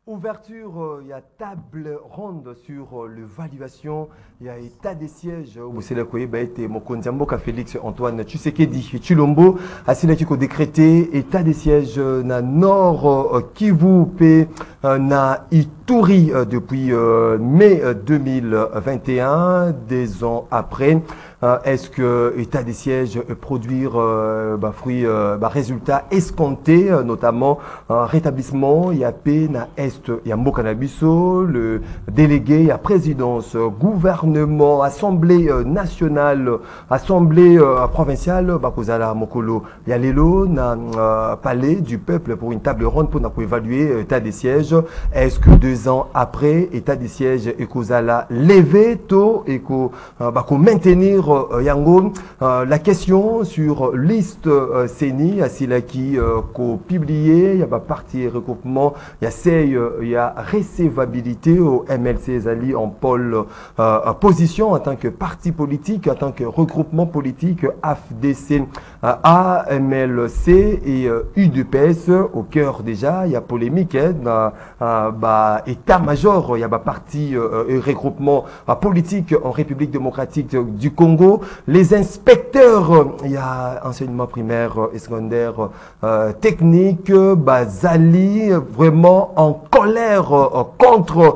Ouverture, il y a table ronde sur l'évaluation, il y a état des sièges. C'est le Koye Baete, Mokondiamboka Félix Antoine Tshisekedi Chilombo, Asila Kiko décrété état des sièges na Nord Kivu P na Ituri depuis mai 2021, des ans après. Est-ce que l'état des sièges produire fruit, résultat escompté, notamment rétablissement, il y a P na Est, il y a Mokanabiso, le délégué, il y a présidence, gouvernement, assemblée nationale, assemblée provinciale, Bakozala Mokolo, il y a Lelo, na palais du peuple pour une table ronde pour évaluer l'état des sièges. Est-ce que 2 ans après, état des sièges et Kozala levé tôt et ko maintenir Yango, la question sur liste CENI, Asilaki, qu'on publié, il y a parti regroupement, il y a CEI, il y a recevabilité au MLC Zali en pôle position en tant que parti politique, en tant que regroupement politique, AFDC, AMLC et UDPS au cœur déjà, il y a polémique, état-major, il y a parti regroupement politique en République démocratique du Congo. Les inspecteurs, il y a enseignement primaire et secondaire, technique, Bazali, vraiment en colère contre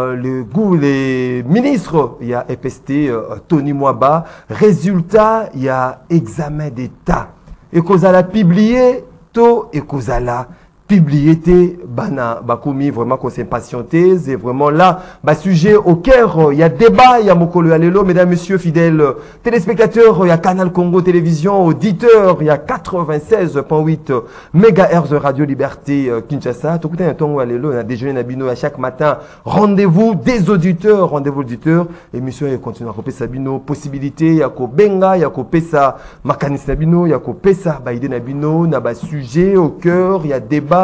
les ministres. Il y a EPST, Tony Mwaba. Résultat, il y a examen d'État. Et Kozala publié, tôt et Kozala publié, bana bakoumi vraiment qu'on s'est patienté, c'est vraiment là sujet au cœur, il y a débat, il y a Mokolo Alelo, mesdames, messieurs, fidèles téléspectateurs, il y a Canal Congo Télévision, auditeurs, il y a 96.8 MHz Radio Liberté Kinshasa, tout un temps Alelo, on a déjeuner Nabino à chaque matin, rendez-vous des auditeurs, émission et continue à couper Sabino, possibilité, il y a Benga, il y a Pesa, Makanis Nabino, il y a Pesa, Baïde Nabino, il y a sujet au cœur, il y a débat.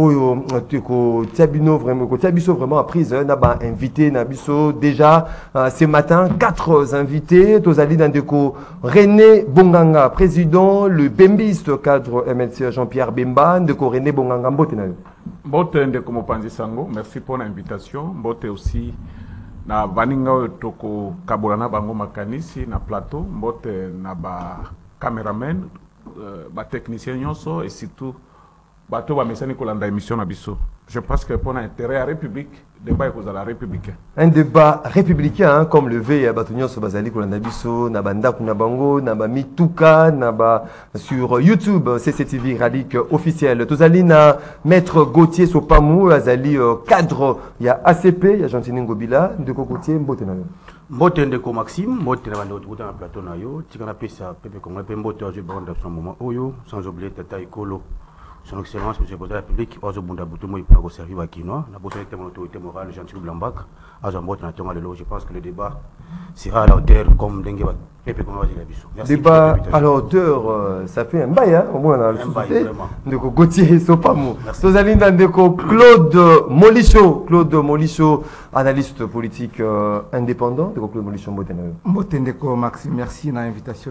Tiabino vraiment à prise naba invité Nabiso déjà ce matin 4 invités Tozali Nandeko René Bonganga président le Bembiste cadre MLC Jean-Pierre Bemba Ndeko René Bonganga Mbote na Mbote Ndeko Mopanzi Sango, merci pour l'invitation. Mbote aussi na baninga toko kabolana bango makanisi na plateau Mbote na ba cameraman ba technicien nyonso et surtout bateau va message Nicolas émission na biso. Je pense que pour l'intérêt à la République, débat est la République. Un débat républicain comme le V à Batonio sur Bazali Kolandabiso, Nabanda Kunabango, Nabami Tuka, Naba sur YouTube, CCTV Ralik officiel. Tozali na Maître Gauthier Sopamou, Azali cadre, il y a ACP, il y a Gentini Ngobila, de Cocotier, Mbotenano. Mbote Ndeko Maxime, Mbote na bando na plateau na yo, Tikana pesa pepe Congo pe Mbote a joué bande dans moment oyo, sans oublier Tata Ikolo. Son Excellence, M. le Président de la République, Ozo Bundaboutomo, il peut servir à Kinois, la possibilité de mon autorité morale, Jean-Claude Blambac, Azambot, je pense que le débat sera à la hauteur comme Dengue Pepe Débat à la hauteur, ça fait un bail, hein, au moins dans le société. De Gauthier Sopamou. Nous allons dans Claude Molicho, analyste politique indépendant. De Claude Molicho, Mbotendeko Maxime, merci de l'invitation.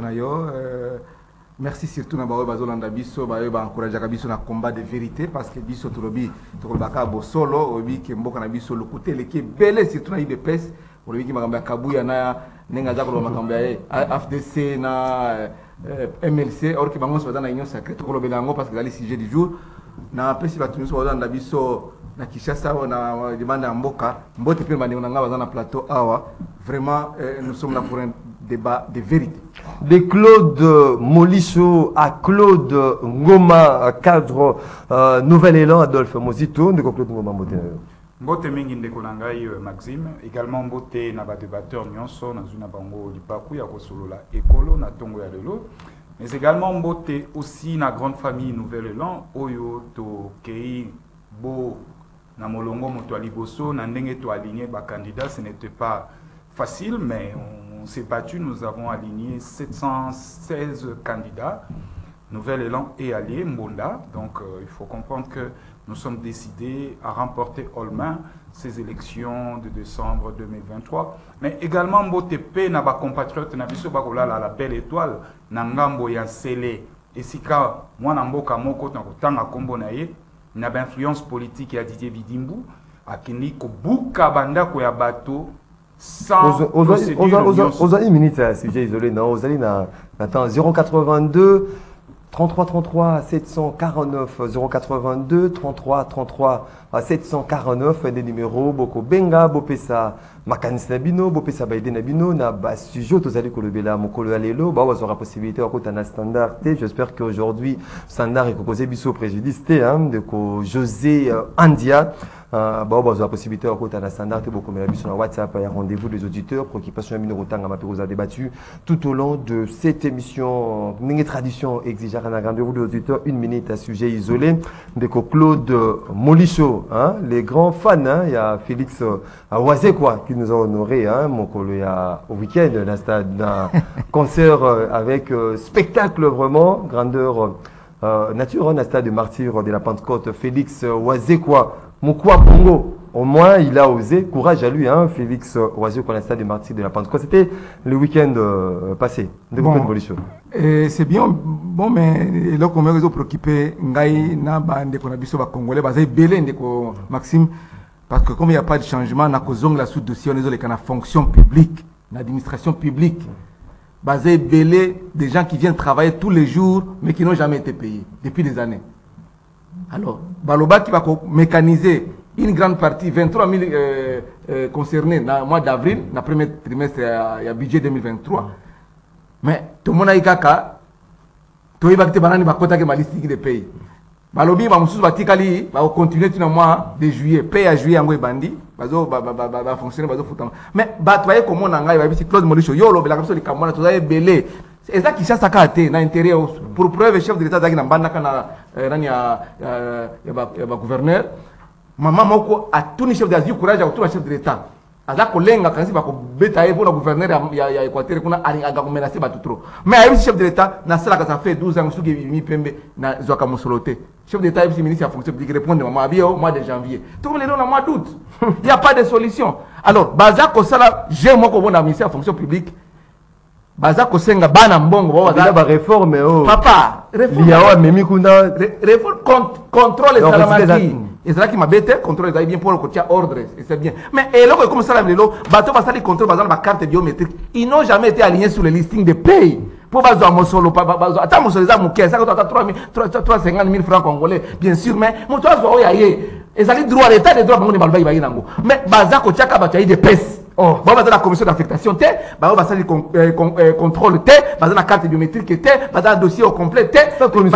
Merci surtout na bawe bazolanda biso bawe ba encourager biso na combat de vérité parce que biso tolobi tolobaka bo solo obi ke mboka na biso le côté leke belé surtout na IDPS obi ki makamba kabuya na nenga za ko makamba FDC na MLC or ki bango so na union sacrée to kolobela ngo parce que le sujet du jour na pesi ba tuniso bazolanda biso na Kinshasa na demande mboka mbote pe bandi na ngaba na plateau awa vraiment nous sommes là pour un débat de vérité. De Claude Molicho à Claude Ngoma, cadre Nouvel Élan, Adolphe Mozito, de Claude Ngoma Mbote. Mbote mingi ndeko nangai Maxime, également mbote na ba débatteur nyonso na zuna bango lipaku ya kosolola ekolo na tongo ya lelo, mais également mbote aussi na grande famille Nouvel Élan oyo to kei bo na molongo moto aliboso na ndenge to aligné ba candidat, ce n'était pas facile mais on s'est battu, nous avons aligné 716 candidats, Nouvel Élan et alliés, Mbonda. Donc il faut comprendre que nous sommes décidés à remporter haut main ces élections de décembre 2023. Mais également, Mbotepe, na ba compatriote, na biso bakola la belle étoile, na ngambo ya Sele. Et si ka, moi na mboka moko, na kotanga kombo na ye, na ba influence politique ya Didier Bidimbu, akini kobuka bandako ya bato sans procédure. Aux une minute à sujet isolé, non, aux allez na attends 082 33 33 749 082 33 33 749 des numéros boko benga bopesa makanis nabino bopesa baide nabino na ba sujet tous allez kolobela mokolo alelo ba aura possibilité à côté na standard T. J'espère qu'aujourd'hui standard est causé biso préjudice hein de ko José Andia bah on a possibilité à côté na standard T beaucoup mais sur WhatsApp il y a rendez-vous des auditeurs préoccupation mino rotanga ma a débattu tout au long de cette émission Ningue tradition exige un rendez-vous des auditeurs une minute à sujet isolé de ko Claude Molicho hein les grands fans hein il y a Félix Awazé quoi qui nous a honoré hein mon collègue au week-end dans stade d'un concert avec spectacle vraiment grandeur nature un stade de martyr de la Pentecôte Félix Awazé quoi Moukwa Bongo au moins il a osé courage à lui hein Félix Awazé quoi stade de martyr de la Pentecôte c'était le week-end passé de bon, c'est bien bon mais là comme réseau préoccupé ngai na bande ko na biso ba congolais bazai belé ndeko Maxime. Parce que comme il n'y a pas de changement, on a causé la sous-dossier, on est dans la fonction publique, l'administration publique. Basé belé des gens qui viennent travailler tous les jours, mais qui n'ont jamais été payés depuis des années. Alors, Baloba qui va mécaniser une grande partie, 23 000 concernés dans le mois d'avril, dans le premier trimestre, il y a budget 2023. Mais tout le monde a eu caca, tout le monde a eu ma liste de pays. Balobi ba mususu batikali ba continuer tout le mois de juillet paye à juillet ngoi bandi bazo ba fonctionner bazo futama mais ba toye comment na ngai ba bisi Claude Molicho yo lo bela kaso likamona to za belé c'est ça qui chasse kate na intérêt pour preuve chef de l'état zaki na mbanda kana nani ya gouverneur maman moko a tout ni chef de l'État courage à tout chef de l'état aza kolenga kanisi ba ko beta pour le gouverneur ya Équateur kuna ari aga ko menacer ba trop mais ayi chef de l'état na sala ka ça fait 12 ans suki mi pembe na zoka musolote chef d'état et ministre à fonction publique répondre maman abi au mois de janvier tout le monde est dans mois d'août il y a pas de solution alors baza ko sala j'ai moko bona ministère à fonction publique baza ko senga bana mbongo baza ba réforme oh papa réforme ya memi kuna réforme contrôle salamaki et c'est là qui m'a bête contrôle ça bien pour le côté ordre et c'est bien mais et là comme ça là bateau va ça contrôle bazar ma carte biométrique ils n'ont jamais été alignés sur le listing de pays pour bazo mosolo bazo attends mosolo za muke ça que 350 000 francs congolais bien sûr mais moto azo yaye et ça les droits l'état des droits bango balba ibayi nango mais baza ko chaka bato yi de pes oh ba la commission d'affectation te ba ça contrôle te baza la carte biométrique te baza un dossier au complet te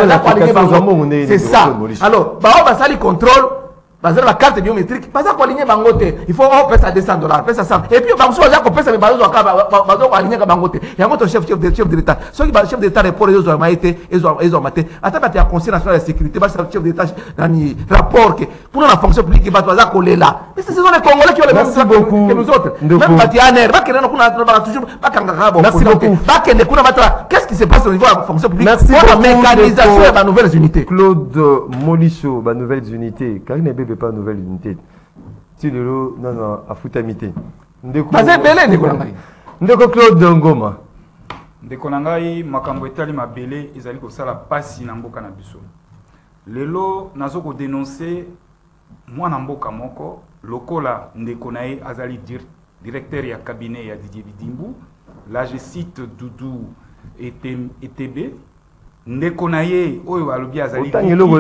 c'est ça alors ba ça les contrôle baza la carte biométrique baza ko aligner bango te il faut on paie ça $200 paie ça 100 et puis ba so baza ko paie ça mais baza ko aligner bango te ya ngoto chef de l'état so ki ba chef d'état report les autres maité ils ont maté ata ba te conseil national de sécurité ba chef d'état nani rapport que pour la fonction publique ba baza ko lela mais ce sont les congolais qui ont les mêmes que nous autres même ba ti aner ba kena kuna ba toujours ba kanga rabo merci beaucoup ba kene kuna ba qu'est-ce qui se passe au niveau de la fonction publique pour la mécanisation de la nouvelles unités Claude Molicho ba nouvelles unités car il pas nouvelle unité. Tu le non à futamité. Ndeko Claude Ngoma. Ndeko nangai makambo etali mabele ezali ko sala pasi na mboka na biso. Lelo nazo ko dénoncer mwana mboka moko lokola ndeko nae azali directeur ya cabinet ya Didier Bidimbu. Là je cite Doudou ETB. Ndeko nae oyo alobi azali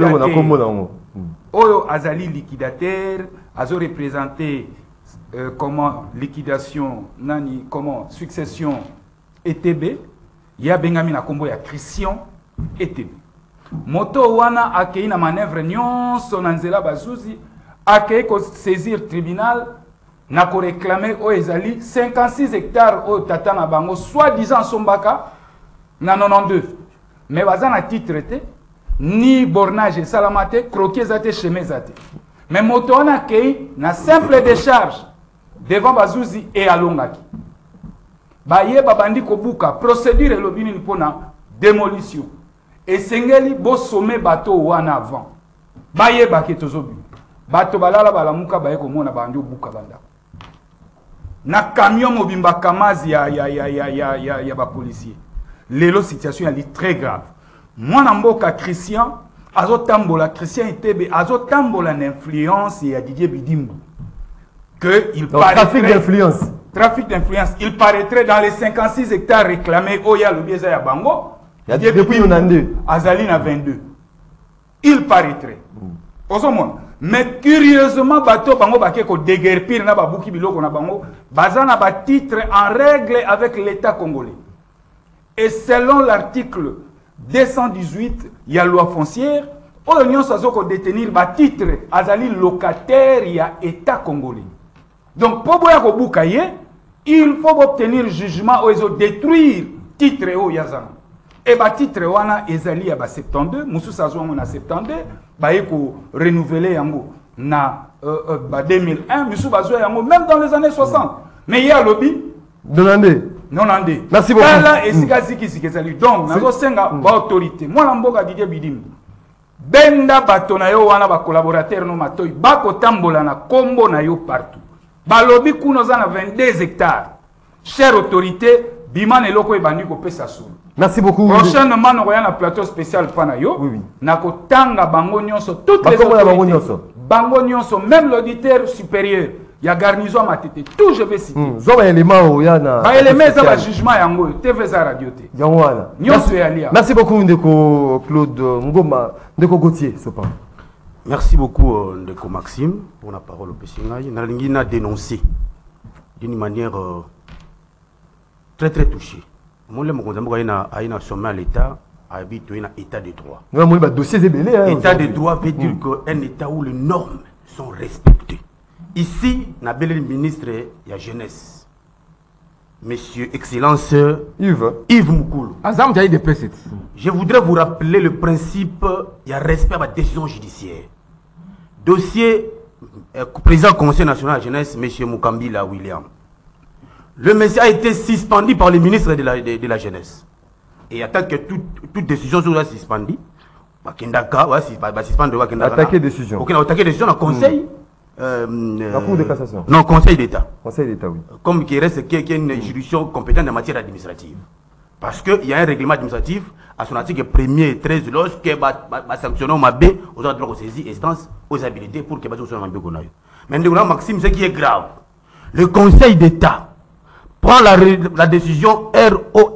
Oyo azali liquidateur, azo représenté comment liquidation, nani, comment succession ETB, ya bengami na kombo ya Christian ETB. Moto wana akei na manœuvre nyonso na nzela bazuzi, akei ko saisir tribunal, na ko réclamer o ezali 56 hectares o tata na bango, soi-disant sombaka, na 92. Mais baza na titre te, ni bornage salamate croquer zate chemin zate mais moto on a kei na simple décharge devant bazuzi et alongaki baye babandi kobuka procédure lobini pona démolition et sengeli bo sommet bateau wana avant baye baketozobi bato balala balamuka baye komona bandi obuka banda na camion mobimba kamazi ya ba policier lelo situation est très grave. Moi, Namboka Christian, Azotambola, Christian ETB, Azotambola l'influence et à Didier Bidimbu. qu'il trafic d'influence. Trafic d'influence. Il paraîtrait dans les 56 hectares réclamés au Yalo Bieza ya Bango. Depuis 92. Azali na 22. Il paraîtrait. Mais curieusement, bateau Bango Bakeko déguerpir na babuki biloko na Bango, bazana ba titre en règle avec l'État congolais. Et selon l'article 218, il y a loi foncière, l'Union Sazoko détenir ba titre azali locataire, il y a État congolais. Donc, pour il faut obtenir jugement ou ils détruire titre au Yazan. Et ba titre wana ezali ya ba 72, Moussou Sazo na 72, ba yeko renouveler yango na 2001, Moussou Bazo yango même dans les années 60. Mais il y a lobby Donandé. Merci beaucoup. Là et sikaziki donc nazo senga ba autorité. Moi na mboka Didier Bidim. Benda batona yo wana ba collaborateur no matoy ba ko tambola na kombo na yo partout. Balobi kuno za na 22 hectares. Chère autorité, Biman et Loko et Bandi ko pesa sou. Merci beaucoup. Prochainement, nous avons un plateau spécial Panayo. Oui. Nako tanga bango nyonso toutes les autorités. Bango nyonso, même l'auditeur supérieur. Il y a garnison à ma tête. Tout je vais citer. Zoba élément où il y a na élément ça va jugement yango TV za radio té. Yangwana. Nyonso yalia. Merci beaucoup Ndeko Claude Ngoma, Ndeko Gauthier Sopa. Merci beaucoup Ndeko Maxime pour la parole au Pessingaï. Nalingi na dénoncé d'une manière très touchée. Moi, je suis un sommet à l'État, habite un état de droit. État de droit veut dire qu'un état où les normes sont respectées. Ici, le ministre de la Jeunesse, Monsieur Excellence Yves Moukoulou. Je voudrais vous rappeler le principe, il y a respect à la décision judiciaire. Dossier président du Conseil national de la Jeunesse, Monsieur Moukambila William. Le monsieur a été suspendu par le ministre de la Jeunesse. Et attend que toute décision soit suspendue. Attaquer décision. Attaquer décision dans le Conseil. La Cour de cassation. Non, Conseil d'État. Conseil d'État, oui. Comme qui reste qui est une juridiction compétente en matière administrative. Parce qu'il y a un règlement administratif à son article 1er et 13 lorsque sanctionner ma B aux ordres de saisie instance aux habilités pour que soit un peu. Mais Maxime, ce qui est grave, le Conseil d'État prend la décision ROR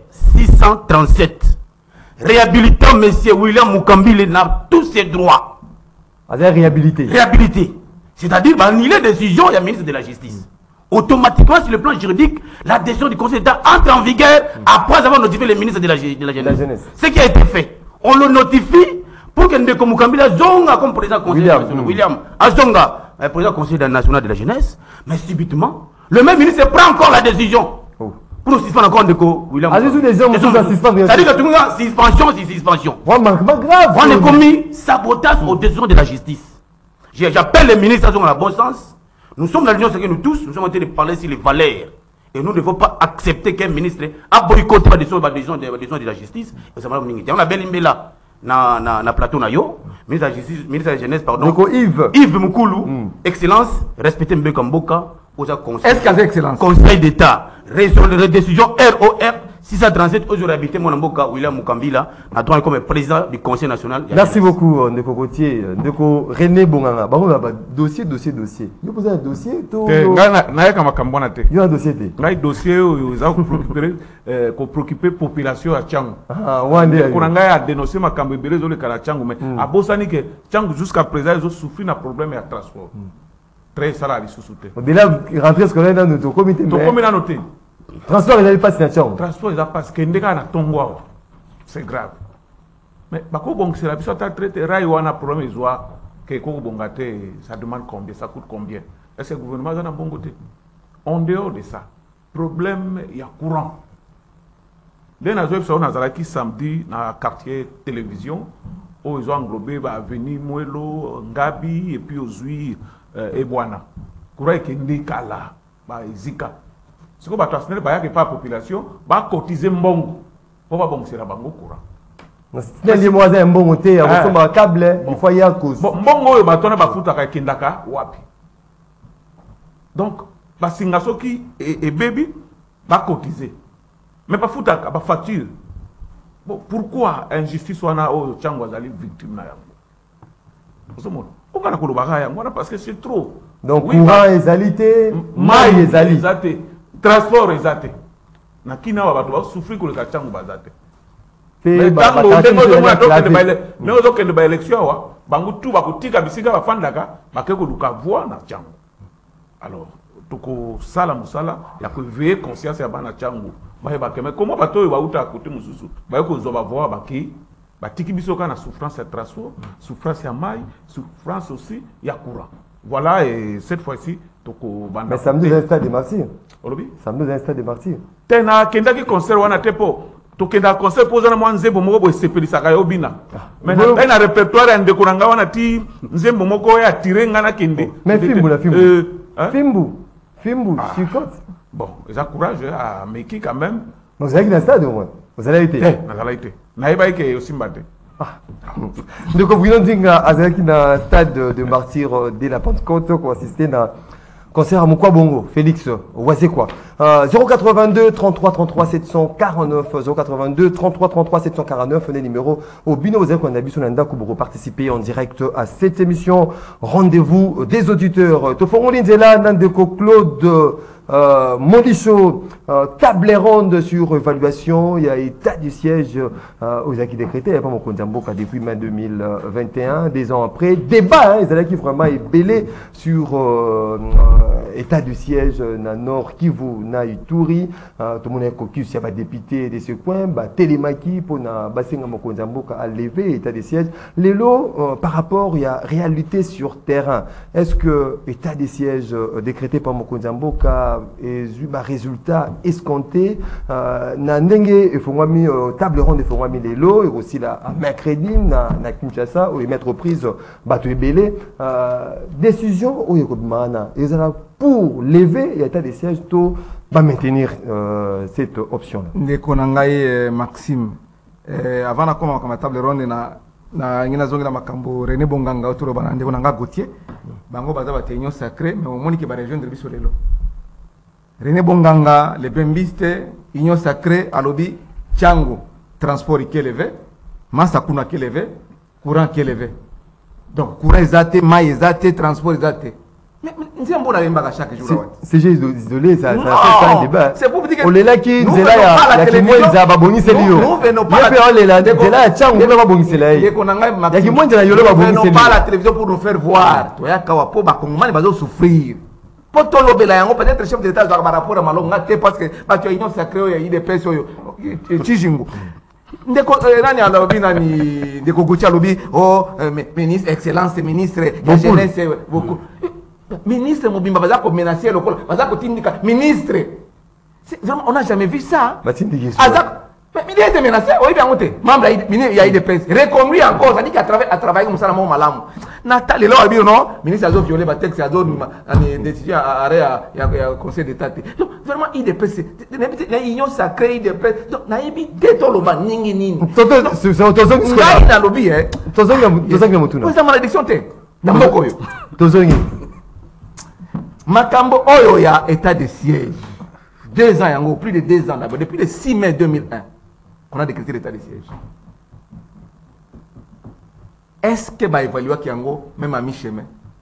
637 réhabilitant M. William Moukambile n'a tous ses droits. Réhabilité. C'est-à-dire annuler la décision du ministre de la Justice. Automatiquement, sur le plan juridique, la décision du Conseil d'État entre en vigueur après avoir notifié le ministre de la Jeunesse. Ce qui a été fait, on le notifie pour que Ndeko Moukambile Zonga comme président du Conseil national, William Azonga, président du Conseil national de la Jeunesse, mais subitement, le même ministre prend encore la décision pour suspendre encore Ndeko William. C'est-à-dire que tout le monde a suspension. Grave. On a commis sabotage aux décisions de la justice. J'appelle les ministres dans le bon sens. Nous sommes dans l'Union, c'est que nous tous, nous sommes en train de parler sur les valeurs. Et nous ne devons pas accepter qu'un ministre a boycotté la décision de la justice. On a bel là, na plateau nayo, ministre de la Jeunesse, pardon. Donc Yves Moukoulou, Excellence, respectez Mbekamboka, est-ce qu'il y a Excellence? Conseil d'État, décision ROR 637, aujourd'hui habité mon amboka William Moukambila, maintenant comme président du Conseil national. Merci beaucoup, Ndeko Gauthier, Ndeko René Bonganga. Dossier. Vous posez un dossier? Il y a un dossier. Il y a un dossier qui préoccupe la population à Tchangou. On a dénoncé ma cambébélé à Tchangou, mais à Bossani, Tchangou jusqu'à présent, ils ont souffert d'un problème de transport. Très salarié sous-souté. Déjà, rentrer scolaire dans notre comité. Transport, il n'y a pas de signature. Transport, il n'y a pas de c'est grave. Mais c'est la personne qui traite un problème, ça demande combien, ça coûte combien. Est-ce que le gouvernement a un bon côté? En dehors de ça, problème, il y a courant. Les nations qui samedi dans le quartier télévision, où ils ont englobé Avenue Mouelo, Ngabi et puis Ozui et Boana. Courant qui est là, Zika. Si vous avez transféré la population, vous avez cotisé mbongo. Vous avez cotisé mbongo courant. Si les voisins mbongo côté, vous avez un câble, il faut y aller à cause. Mbongo, vous avez fait kindaka wapi. Donc, basingaso qui est bébé, va cotiser. Mais pas foutre à facture. Bon, pourquoi injustice ou na o Tchangou azali victime na yango? Parce que c'est trop. Donc courant ezalité, mai ezalité. Transport ezalité. Na kina wa bato ba souffrir ko le kachangu bazate. Mais tango ndenge ba élection wa bangu tu ba kutika bisika ba fandaka bakeko luka voix na changu. Alors toko sala musala ya ko veiller conscience ya bana changu. Ba ba keme comment bato ba uta côté mususu. Ba ko zo ba voix baki batiki biso kana souffrance ya transport, souffrance ya mai, souffrance aussi ya courant. Voilà, et cette fois-ci toko banda. Mais samedi un stade de martyrs. Olobi? Samedi un stade de martyrs. Tena kenda ki concert wana tepo. To kenda concert poza na nzembo moko bo sepelisa yo bina. Mais na répertoire ya ndeko nanga wana ti nzembo moko ya tirenga na kende. Mais Fimbu la Fimbu, chicote. Bon, ils ont courage à Meki quand même. Vous avez été dans le stade au moins. Vous allez été. Vous allez été. Naïba ke aussi mbate. Donc Bruno Dinga azaki na stade de martyrs dès la Pentecôte ko assister na concert à Mukwa Bongo, Félix, voici quoi 082 33 33 749 082 33 33 749 le numéro au bino vous avez qu'on a vu sur l'anda pour participer en direct à cette émission. Rendez-vous des auditeurs. Tofongo Linzela Nandeko Claude Modicho, table ronde sur évaluation, il y a état du siège aux acquis décrétés, il n'y a pas mon compte depuis mai 2021, des ans après, débat, ils allaient qui vraiment est belé sur état du siège na Nord Kivu, na Ituri, tout le monde est caucus, il y a pas député de ce coin, télémaki pour na basenga mon compte à lever état du siège, les lots par rapport il y a réalité sur terrain, est-ce que état du siège décrété par mon compte et un résultat escompté na ndenge il faut mis table ronde il faut mis les lots et aussi la mercredi na Kinshasa où ils mettent reprise bateau belé décision où il mana ils ont pour lever l'état des sièges to va maintenir cette option ndeko nangai Maxime avant na koma comme table ronde na ngina zongi na makambo René Bonganga autour bana ndeko nanga Gauthier bango baza ba ténion sacré mais au moni ki ba rejoindre biso lelo René Bonganga, les Bembiste, Union Sacrée, Alobi, Tchango, transport qui est élevé, Masakuna qui est élevé, courant qui est élevé. Donc, courant est maïs est transport est mais c'est un bon aller à chaque jour. C'est juste isolé, ça fait pas un débat. C'est pour dire que. On est là qui nous est là, il y a qui moins de Zababoni, c'est lui. Nous venons pas. On est là, Tchango, on va bonner, c'est là. Il y a qui moins de la Yolo, on va pas la télévision pour nous faire voir. Tu as Kawapo, Bakongman, il va souffrir. Peut-être le chef d'État doit avoir rapport à Malonga parce que tu as une sacrée, il y a des personnes qui sont ministre, excellence, ministre, jeunesse, beaucoup. Ministre, menacer le ministre. On n'a jamais vu ça. Mais il a été menacé, oui, bien monté. Membre, il y a eu des presse. Reconduit encore, ça dit qu'il a travaillé comme ça dans mon malam. Natal, il a dit non, ministre a violé ma texte, il a donné décision à conseil d'État. Donc, vraiment, il y a des presse. Il y a une union sacrée, il y a des presse. Donc, il y a des détournements, ningi ningi. C'est un toson qui est dans le lobby, hein. Toson qui est moutuna. C'est malédiction, t'es. Dans mon coin. Toson qui. Makambo, oh, il y a état de siège. 2 ans, plus de 2 ans d'abord, depuis le 6 mai 2001. On a décrété l'état de siège. Est-ce que va évaluer Kiango, même à mi-chemin?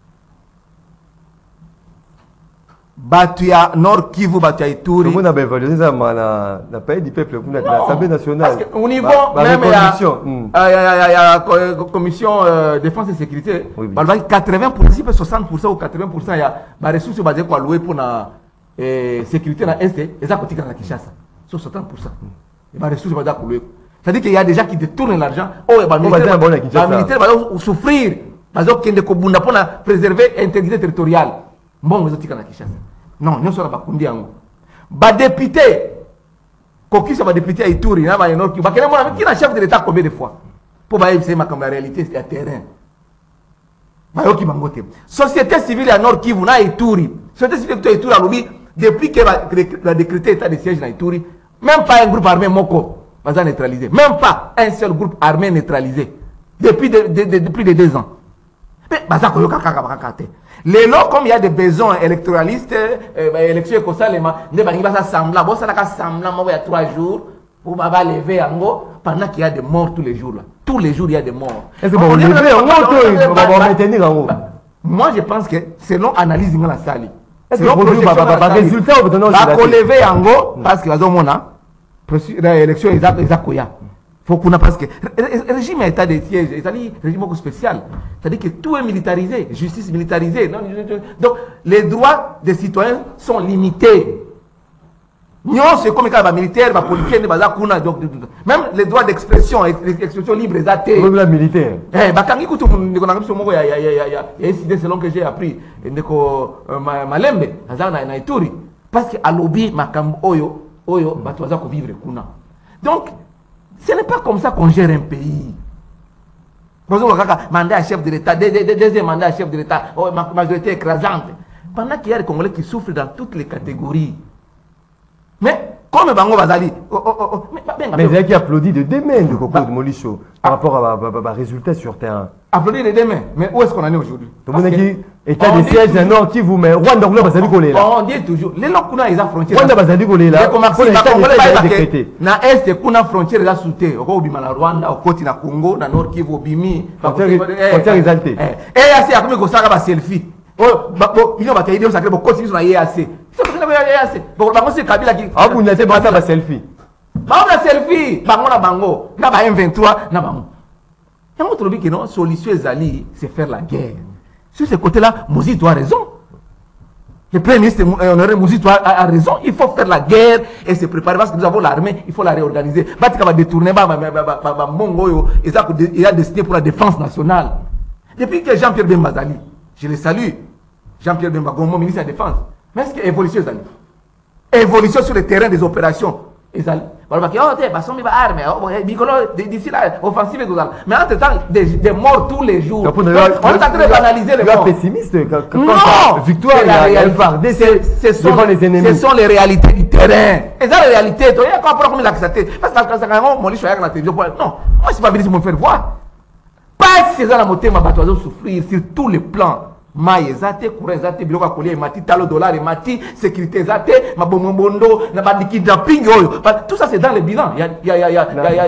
Batuya Nord Kivu, Batuya Ituri. Comment on a évalué ça dans le pays du peuple, pour l'Assemblée nationale? Parce qu'au niveau, même il y a commission défense et sécurité, 80%, 60% ou 80%, il y a des ressources basées pour louer pour la sécurité dans l'Est, et ça coûte à Kinshasa. Sur 60%. C'est-à-dire qu'il y a des gens qui détournent l'argent. Oh, les militaires vont souffrir. Parce qu'ils vont préserver l'intégrité territoriale. Bon, vous êtes non, nous sommes pas les député, qui sont députés à Ituri, qui est chef de l'État combien de fois? Pour voir la réalité, c'est le terrain. Société civile à Nord Kivu, à Ituri. Société civile à Ituri, depuis qu'elle a décrété l'état de siège à Ituri, même pas un groupe armé Moko va neutraliser. Même pas un seul groupe armé neutralisé. Depuis plus de 2 ans. Mais les lots, comme il y a des besoins électoralistes, élections comme ça, il va s'assembler. Bon, ça va s'assembler il y a 3 jours pour lever en haut pendant qu'il y a des morts tous les jours. Là. Tous les jours, il y a des morts. Est-ce que vous lever en haut ou vous maintenir en haut? moi je pense que selon analyse dans la salle. Est-ce que le résultat au bout va lever en go parce que la zone l'élection est koya. Faut qu'on a parce que le régime est état de siège, c'est-à-dire régime spécial, c'est-à-dire que tout est militarisé, justice militarisée. Donc les droits des citoyens sont limités. Non, c'est comme les militaires, les policiers, même les droits d'expression, l'expression libre, les athées. Même la militaire. Selon que j'ai appris, Malembe, parce que à lobby, oyo, vivre kuna. Donc, ce n'est pas comme ça qu'on gère un pays. Mandat à chef de l'État, deuxième mandat à chef de l'État, majorité écrasante. Pendant qu'il y a des Congolais qui souffrent dans toutes les catégories. Mais comme Bango Bazali, mais il y a qui applaudit de demain de Coco de Molicho par rapport à résultat sur terrain. Applaudit de demain, mais où est-ce qu'on en est aujourd'hui? Tout le monde dit état de siège d'un nord qui vous met Rwanda Bazali Golé là. On dit toujours les gens qui ont les frontières. Rwanda Bazali Golé là. Pour l'état de décrété. Na est kuna frontière là souté, au bima la Rwanda, au côté na Congo, na nord Kivu bimi, frontière exaltée. Et assez après ko saka ba selfie. Oh, il y a des gens qui ont continué sur la IAC. Bon, c'est Kabila qui. Ah, vous n'avez pas ça, selfie. Bango la selfie. Bango na bango. Na ba M23 na bango. Il y a un autre truc qui non, solution Zali, c'est faire la guerre. Sur ce côté-là, Mozito a raison. Le Premier ministre Honoré Mozito a raison. Il faut faire la guerre et se préparer parce que nous avons l'armée. Il faut la réorganiser. Batika va détourner Mongo. Il a décidé pour la défense nationale. Depuis que Jean-Pierre Bembazali, je le salue, Jean-Pierre Bemba, mon ministre de la Défense. Mais est-ce que évolution, Zali? Évolution sur le terrain des opérations. Zali. D'ici là, offensive et tout ça. Mais entre-temps, des morts tous les jours. Donc, on est en train d'analyser les morts. Pessimiste. Non! Victoire, ce sont les réalités du terrain. Et ça, les réalités, tu as compris comment l'accepter. Parce que quand on dit, la télévision, non, moi, je ne suis pas venu pour me faire voir. Pas si ça, la moitié, ma bateau souffrir sur tous les plans. Maïe zate, courant zate, biloko akoli mati talo dollar mati, sécurité zate, mabombondo, na bandiki kidnapping oyo. Tout ça c'est dans le bilan. Il y a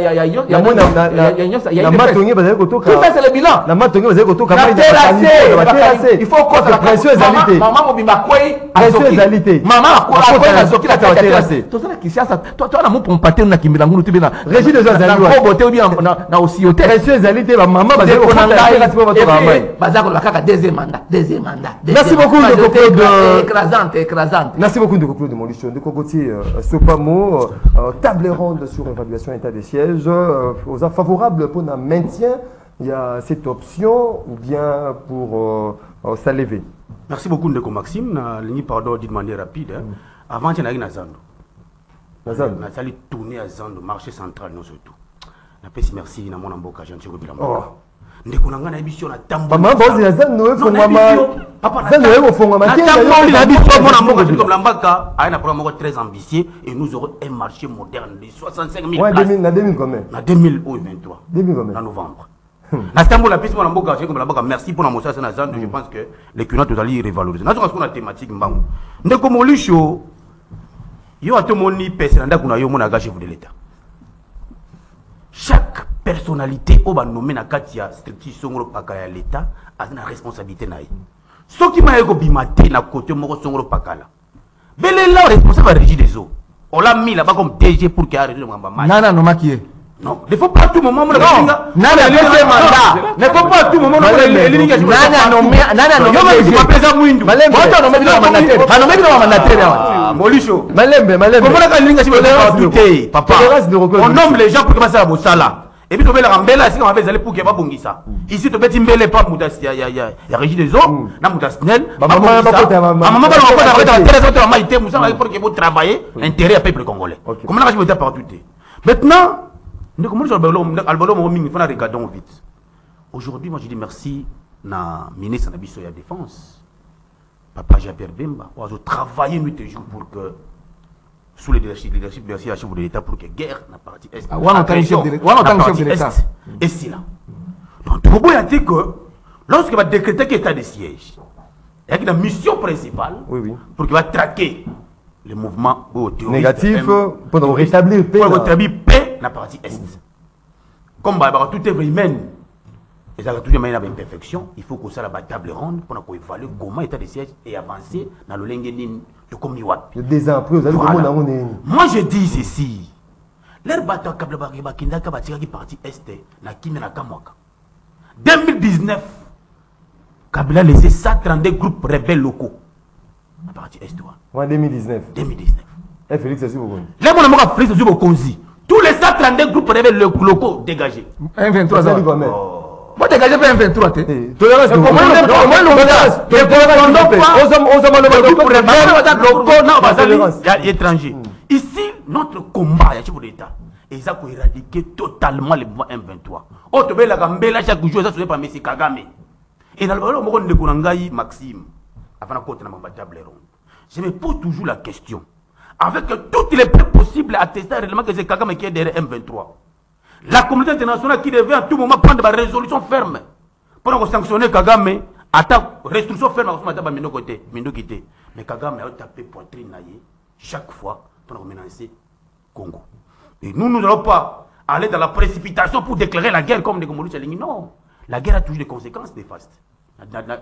tout ça c'est le bilan. La matongi bazali kotoka il faut qu'on la pression égalité. Maman mobimba kwei, pression égalité. Maman akwei na zoki la terrasse. Tout ça qui ça toi na mo pompater na kimbela ngulu tibena. Régis de Zazali. Na bobote bien na aussi hôtel. Pression égalité ba maman bazali kotoka bazako la kaka deuxième mandat. Merci beaucoup de écrasante. Merci beaucoup de Claude Molicho. De Cocotier Sopamo, table ronde sur évaluation état des sièges, favorable pour un maintien. Il y a cette option ou bien pour s'enlever. Merci beaucoup Ndeko Maxime. Pardon de manière rapide. Avant il y a eu Nazando. Nazando. Nazali tourner à Zando, marché central non surtout. Merci na mon amboka gentil ko bilan. Ndeko nanga na biso na tambo. Maman bozi ya Zando e fonga ma. Zando e fonga ma. Na tambo na biso mon amboka comme l'ambaka a un programme très ambitieux et nous aurons un marché moderne de 65 000 places. Ouais, na 2000 combien? Na 2023. 2000 combien? En novembre. Na tambo la biso mon amboka comme l'ambaka merci pour la mossa na Zando, je pense que les clients tous allez revaloriser. Na ce qu'on a thématique mbango. Ndeko Molicho yo atomoni pesa nda kuna yo mona ga chef de l'État. Chaque personnalité au bas nommé na katia structure songolo pakala l'État a une responsabilité naïe. Ce qui m'a égo bimate na côté moko songolo pakala. Belé là responsable régie des eaux. On l'a mis là-bas comme DG pour qu'il y ait régie de Mwamba. Nana no maquillé. Non, il ne faut pas à tout moment le Nana deuxième mandat. Ne faut pas à tout moment le Nana nommé yo même pas présent Mwindu. Malembe. Moi nommé le mandataire. Pas nommé le mandataire. Molicho. Malembe. Comment la ligne si papa. On nomme les gens pour commencer à bossala. Et puis, tu la rambella, si on avait allé pour qu'il n'y ait pas bongisa. Ici, tu peux t'imbeller pas, il y a régie des eaux, na moutasnel, maman, travailler, intérêt à peuple congolais. Comment on a fait partout. Maintenant, nous regardons vite. Aujourd'hui, moi, je dis merci na ministre de la Défense, Papa Jean-Pierre Bemba, on a travaillé nuit et jour pour que sous le leadership de l'État pour que guerre n'a partie est. Et c'est là. Donc, tout le monde a dit que lorsqu'il va décréter qu'il y a état de siège, il y a une mission principale pour qu'il va traquer les mouvements négatifs pour rétablir paix. Pour rétablir paix dans la partie est. Comme toute œuvre humaine, Et ça a toujours une imperfection. Il faut que ça la table ronde pour évaluer comment l'état de siège et avancer dans le linguine de Komiwap. Des ans après, vous allez Voilà. comment on est. Moi je dis ceci. L'air bateau Kabla qui parti Est, na Kine na Kamwaka. 2019, Kabila a laissé 132 groupes rebelles locaux. À partir Est. En 2019. 2019. Et Félix, c'est vous. Là, mon amour a Félix sur Konzi. Tous les 132 groupes rebelles locaux dégagés. 1,23 Ça, ans. lui, quand même. Moi, dégagez pas 1,23. Tolérance, Comment étranger. Ici, notre combat, il y a chef d'État. Et ça pour éradiquer totalement les mouvements M23. Autre belle la chaque jour, ça se fait par M. Kagame. Et dans le moment où on a Maxime, avant la table ronde, je me pose toujours la question. Avec toutes les preuves possibles, attester réellement que c'est Kagame qui est derrière M23. La communauté internationale qui devait à tout moment prendre des résolutions fermes pour sanctionner Kagame, attaque, restriction ferme à Mindo côté, mais Kagame a tapé poitrine chaque fois pour menacer Congo. Et nous n'allons pas aller dans la précipitation pour déclarer la guerre comme des Congolais. Non, la guerre a toujours des conséquences néfastes. La guerre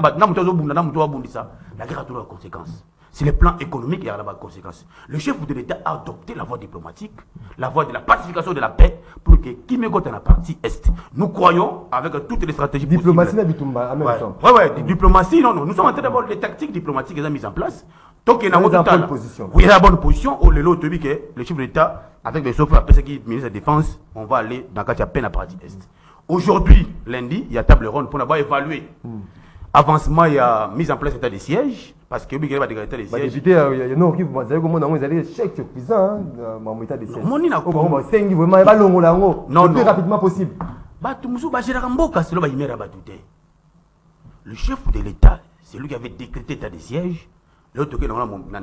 a toujours des conséquences. C'est le plan économique qui a des conséquences. Le chef de l'État a adopté la voie diplomatique, la voie de la pacification de la paix, pour que qui me gote dans la partie Est. Nous croyons, avec toutes les stratégies diplomatie possibles. Bitumba, en même temps. Ouais, diplomatie, non. Nous sommes en train d'avoir les tactiques diplomatiques qui sont mises en place. Donc, il y a une bonne position. Oui, il y a une bonne position. Oh, le chef de l'État, avec les chauffeurs, après ce qui est ministre de la Défense, on va aller dans le peine à partie Est. Aujourd'hui, lundi, il y a table ronde pour avoir évalué. Avancement, il y a mise en place l'état de siège. Parce que il y a des états de siège. Député, il y a non qui vous avez comment vous allez chèque cuisant dans état de siège. Mon ina ko vraiment sengi vraiment ba longo lango le plus rapidement possible. Ba tumusu ba jera mboka selo ba yimera ba tuté. Le chef de l'État, c'est lui qui avait décrété l'état de siège. L'autre qui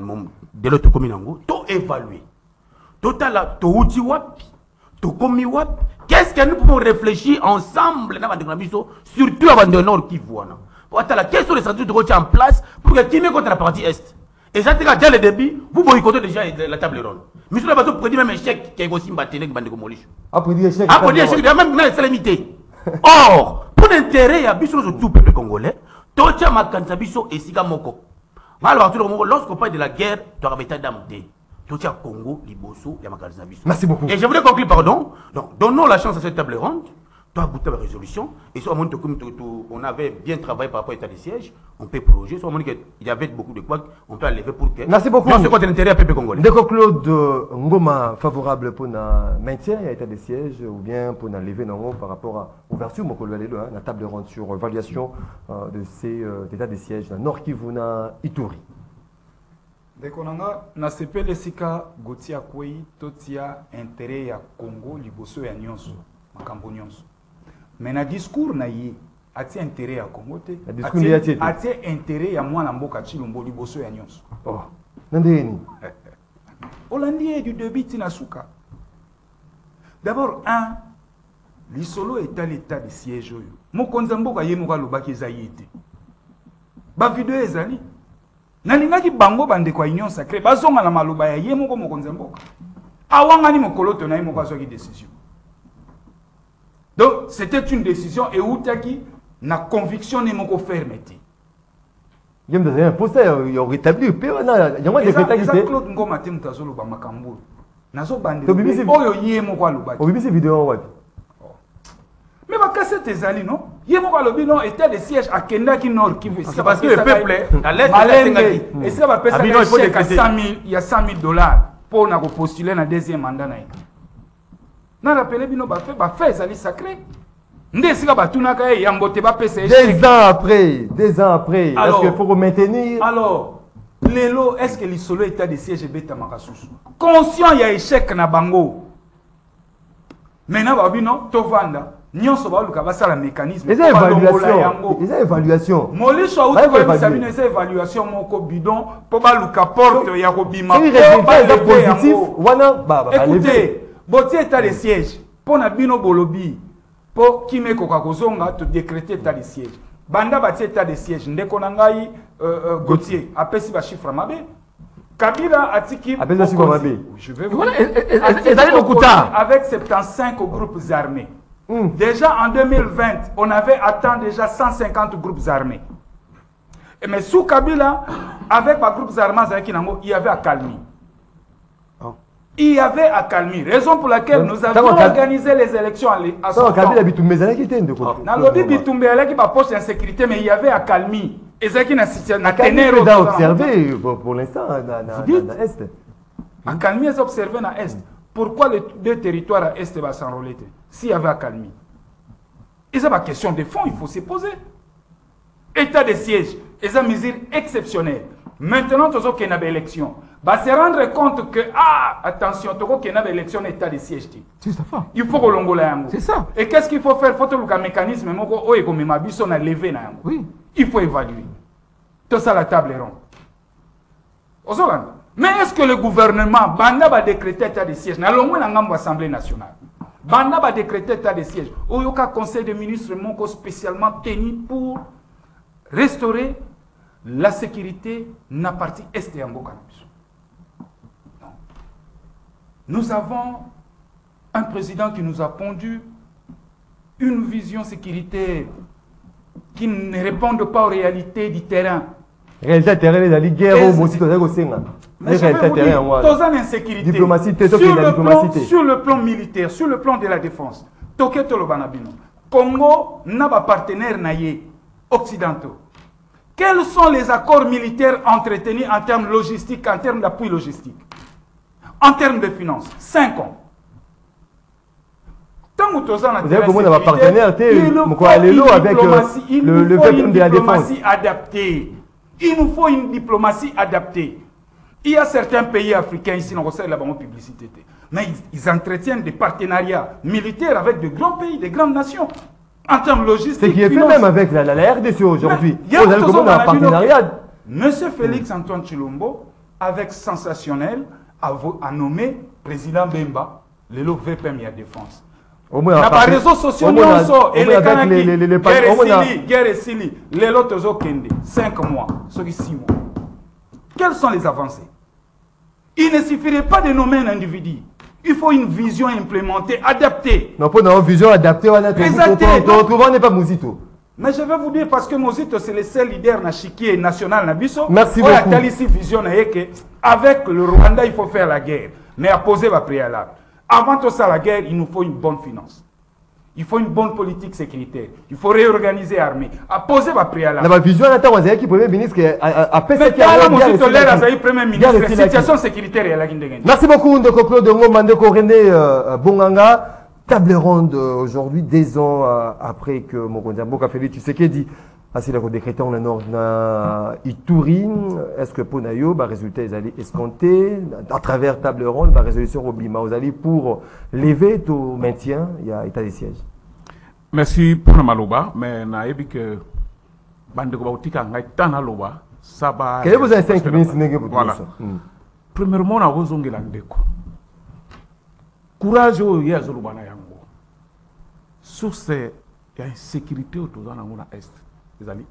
de l'autre commune nango, tout évalué. Total to uti wapi, to komi wapi. Qu'est-ce que nous pouvons réfléchir ensemble dans la surtout avant de Nord qui voit. Quelles sont les stratégies de en place pour que qui met contre la partie Est. Et ça, c'est déjà le début, vous boycottez déjà la table ronde. Mais sur la base, vous prédit même un chèque qui est aussi battu avec Bande Komolish. Après dire chèque. Après dire chèque, il y a même une salamité. Or, pour l'intérêt, il y a bis sur tout peuple congolais, Tocha Makansabiso et Sika Moko. Lorsqu'on parle de la guerre, tu as un état d'âme. Tocha Congo, Liboso, Yamakansabiso. Merci beaucoup. Et je voulais conclure, pardon. Donc, donnons la chance à cette table ronde. Tu as goûté la résolution, et soit on avait bien travaillé par rapport à l'état de siège, on peut prolonger, soit il y avait beaucoup de quoi, on peut enlever pour que. Merci beaucoup. Non, c'est quoi l'intérêt à peuple congolais. D'accord, Claude Ngoma, favorable pour le maintien à l'état de siège ou bien pour l'enlever par rapport à l'ouverture, la table ronde sur évaluation de ces états de siège dans Nord Kivu na Ituri. Dekonanga na sepele sika gotia kwei totia intérêt ya Congo liboso ya nyonso makambo nyonso. Mais na discours na ye atie intérêt ya Congo te atie intérêt ya mwana mboka Chilombo liboso ya nyonso. Oh, nandeni. Hollandais du début tina suka. D'abord lisolo est l'état de siège oyo. Mokonza mboka ye moka lobaki eza yete. Ba video ezali. Nalingaki bango bande kwa union sacrée bazonga na maloba ya ye moko mokonza mboka. Awangani mokoloto na ye moko azwaki décision. Donc, c'était une décision et où na conviction n'est pas fermeté. Il y a un procès, il y a rétabli le pays. Il y a des décrets qui Claude Ngoma Temtazolo Bamakambo. Nazo bande. Oyo yemo kwa lobaki. Au BBC vidéo wapi. Mais ma cassette ezali non. Yemo kwa lobi non était de siège à Kenda qui nord qui veut. C'est parce que le peuple à l'est de et ça va payer il y a 100 000 $. Pour na postuler na deuxième mandat na. Na rappelé bino ba fait ezali sacré. Ndesika batunaka e yambote ba pesa échec. 2 ans après, est-ce qu'il faut maintenir? Alors, lelo est-ce que l'isolo état de siège beta makasusu? Conscient il y a échec na bango. Maintenant ba bino to vanda, nyonso ba luka ba sala mécanisme. Les évaluations. Molisho ou to sabine ces évaluations moko bidon po ba luka porte ya kobima. Si résultat positif, wana ba. Écoutez, botier état de siège pour na bino bolobi pour qui me koka kozonga to décréter état de siège. Banda batie état de siège ndeko na ngai Gauthier apesi ba chiffre mabe. Kabila atiki apesi ba chiffre mabe. Je vais vous avec 75 groupes armés. Déjà en 2020, on avait atteint déjà 150 groupes armés. Mais sous Kabila, avec les groupes armés, il y avait accalmie. Il y avait accalmie. Raison pour laquelle nous avions organisé les élections à son temps. Kabila Bitumbe qui était de côté. Dans le Bitumbe qui va poste d'insécurité, mais il y avait accalmie. Et c'est qui n'a observé pour l'instant dans l'Est. Accalmie est observé dans l'Est. Pourquoi les deux territoires à Est vont s'enrôler s'il y avait accalmie? Et c'est pas question de fond, il faut se poser. État de siège, et c'est une mesure exceptionnelle. Maintenant, tout ce qui est une élection, va se rendre compte que, attention, tout ce qui est une élection, état de siège. C'est ça. Il faut que l'on c'est ça. Et qu'est-ce qu'il faut faire? Il faut que le mécanisme, oui. Il faut évaluer. Tout ça, la table est ronde. Mais est-ce que le gouvernement, Banda va décréter état de siège? Dans l'Assemblée nationale. Banda va décréter état de siège. Au Yoka Conseil des ministres, spécialement tenu pour restaurer la sécurité dans la partie est et en Nous avons un président qui nous a pondu une vision sécuritaire qui ne répond pas aux réalités du terrain. Réalité terrain est dans la guerre au Mossi, mais je vais vous dire, dans une insécurité, sur le plan militaire, sur le plan de la défense, Congo n'a pas partenaire occidentaux. Quels sont les accords militaires entretenus en termes logistiques, en termes d'appui logistique, en termes de finances? 5 ans. Tant que nous avons un partenaire, il nous faut une diplomatie adaptée. Il nous faut une diplomatie adaptée. Il y a certains pays africains ici, on conseille la publicité, mais ils entretiennent des partenariats militaires avec de grands pays, de grandes nations. En termes logistiques. C'est qui est fait même avec la RDC aujourd'hui. Il y a un partenariat. Monsieur Félix Antoine Tshilombo, avec sensationnel, a nommé président Bemba, le VPM à défense. On a pas réseaux sociaux, et les guerre et Sili, les autres 5 mois, 6 mois. Quelles sont les avancées? Il ne suffirait pas de nommer un individu. Il faut une vision implémentée, adaptée. Non, pour une vision adaptée, on n'est pas Mosito. Mais je vais vous dire, parce que Mosito, c'est le seul leader national. Merci beaucoup. Avec le Rwanda, il faut faire la guerre. Mais à poser la préalable. Avant tout ça, la guerre, il nous faut une bonne finance. Il faut une bonne politique sécuritaire. Il faut réorganiser l'armée. À poser la préalable. La vision, qui premier ministre, a la situation sécuritaire. Merci beaucoup, Ndeko Claude Ngomandeko René Bonganga. Table ronde aujourd'hui, 2 ans après que Mokonzi Mboka Félix Tshisekedi a décrété en nord Ituri. Est-ce que pour Nayo, résultat, ils allaient escompter à travers table ronde, résolution Robima, vous allez pour lever tout maintien, il y a état de siège. Merci pour le maloba, mais na ebi que bande ko bautika ngai tana loba saba. Quel est vos 5 minutes? Voilà. Premièrement, na ozongela ndeko. Courage au yazolubana yango. Sur ces il y a une sécurité autour de la est. Ils allaient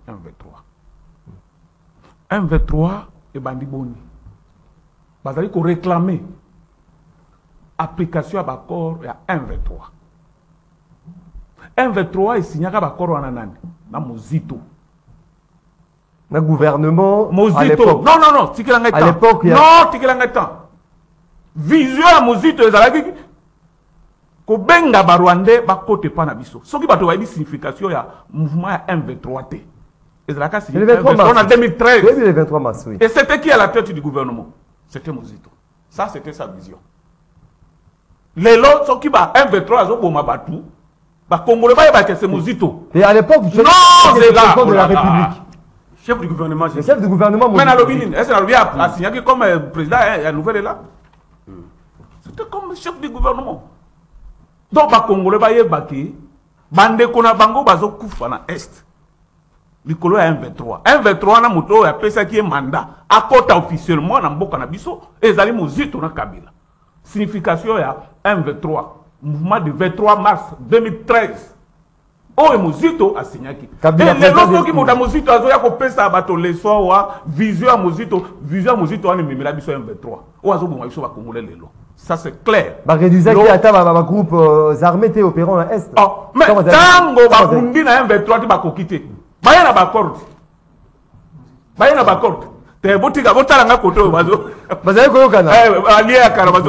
1 V3 et bandiboni. Ils allaient réclamer application à l'accord il y a 1 V3. 1 V3 est signé à l'accord dans Mozito. Le gouvernement Mozito. Non. À l'époque, non, vision à Mozito, ils allaient ko benga barwande ba kote pa na biso soki bato ba signification ya mouvement ya M23T ezalaka signé le 23 mars en 2013 le 23 mars oui. Et c'était qui à la tête du gouvernement? C'était Mozito. Ça c'était sa vision. Les lots soki ba M23 azo boma batu ba congolais ba que c'est Mozito. Et à l'époque non c'est là de la République. Chef du gouvernement, le chef du gouvernement mais na lobini est-ce que a signé comme président la nouvelle est là. C'était comme chef du gouvernement. Donc, les Congolais bande kona bango bazo kufa na est. Likolo ya M23. M23 na moto ya pesa qui est mandat. Akota officiellement na mboka na biso ezali Mozito na Kabila. Signification ya M23. Mouvement du 23 mars 2013. Oh, Mozito a signé qui. Les lorsque qui monta Mozito azo ya ko pesa bato leso wa vision à Mozito, vision à Mozito ani mimela biso M23. O azo bonga biso ba Congolais lelo. Ça, c'est clair. Réduisez qui attend groupe armés opérant à Est. Oh, mais tango bakundi na M23 ti bakokite. Baya na bakorde. Baya na bakorde. Te botika botala nga koto bazo. Bazali koyokana. Alié ya karabazo.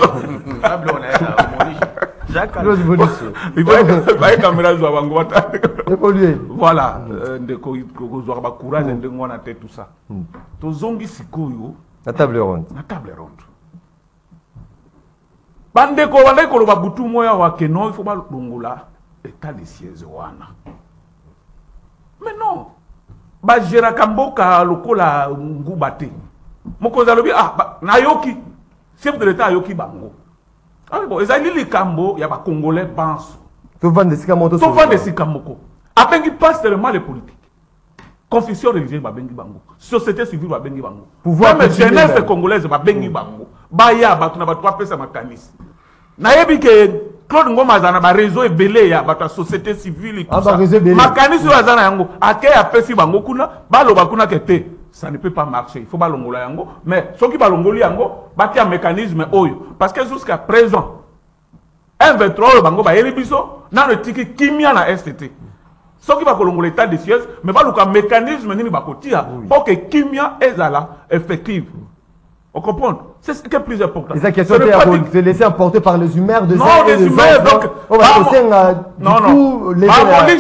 Jacques Il va caméra zo bango bata. Évoluer. Voilà, ndeko kozwa ba courage ndengo na te tout ça. To zongi sikoyo la table ronde. Na table ronde. Bandeko bandeko ba butu moya wa keno il faut ba longola état de siège wana. Mais non. Ba gera kamboka lokola ngubate. Mokonza lobi nayoki. Chef de l'état ayoki bango. Ah bon, ezali likambo ya ba congolais banso. To vendre sikamoto. To vendre sikamoko. Abengi pas seulement les politiques. Confession religieuse ba bengi bango. Société civile ba bengi bango. Pouvoir même jeunesse congolaise ba bengi bango. Baya ba tuna ba trois pesa makanisi. Nayebi ke Claude Ngoma zana ba réseau ebele ya ba société civile tout ça. Makanisi wa zana yango ake ya pesi bango kuna baloba kuna kete. Ça ne peut pas marcher. Il faut balongola yango. Mais ceux qui balongoli yango, bâti un mécanisme oyo. Parce que jusqu'à présent, M23 bango ba yelibiso na le tiki kimia na STT. Ceux qui balongola état de siège, mais baluka mécanisme nini bakotia pour que kimia ezala effective. On comprend? C'est ce qui est plus important. C'est ça question de se laisser emporter par les humeurs de non, les humeurs donc non. Les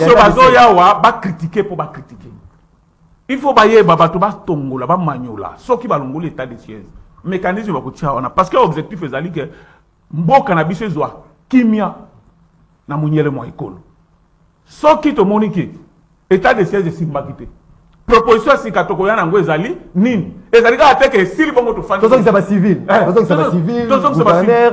ba critiquer pour ba critiquer. Il faut bailler babato ba tongola ba manyola soki balongoli état de siège mécanisme ba kotia wana parce que objectif ezali que mboka na biso ezwa kimia na munyele mo ekolo soki to monike état de siège simbakite proposition sikatoko yana ngo ezali nini ezali ka ateke sili bongo to fandi to ça va civil to ça va civil to ça va civil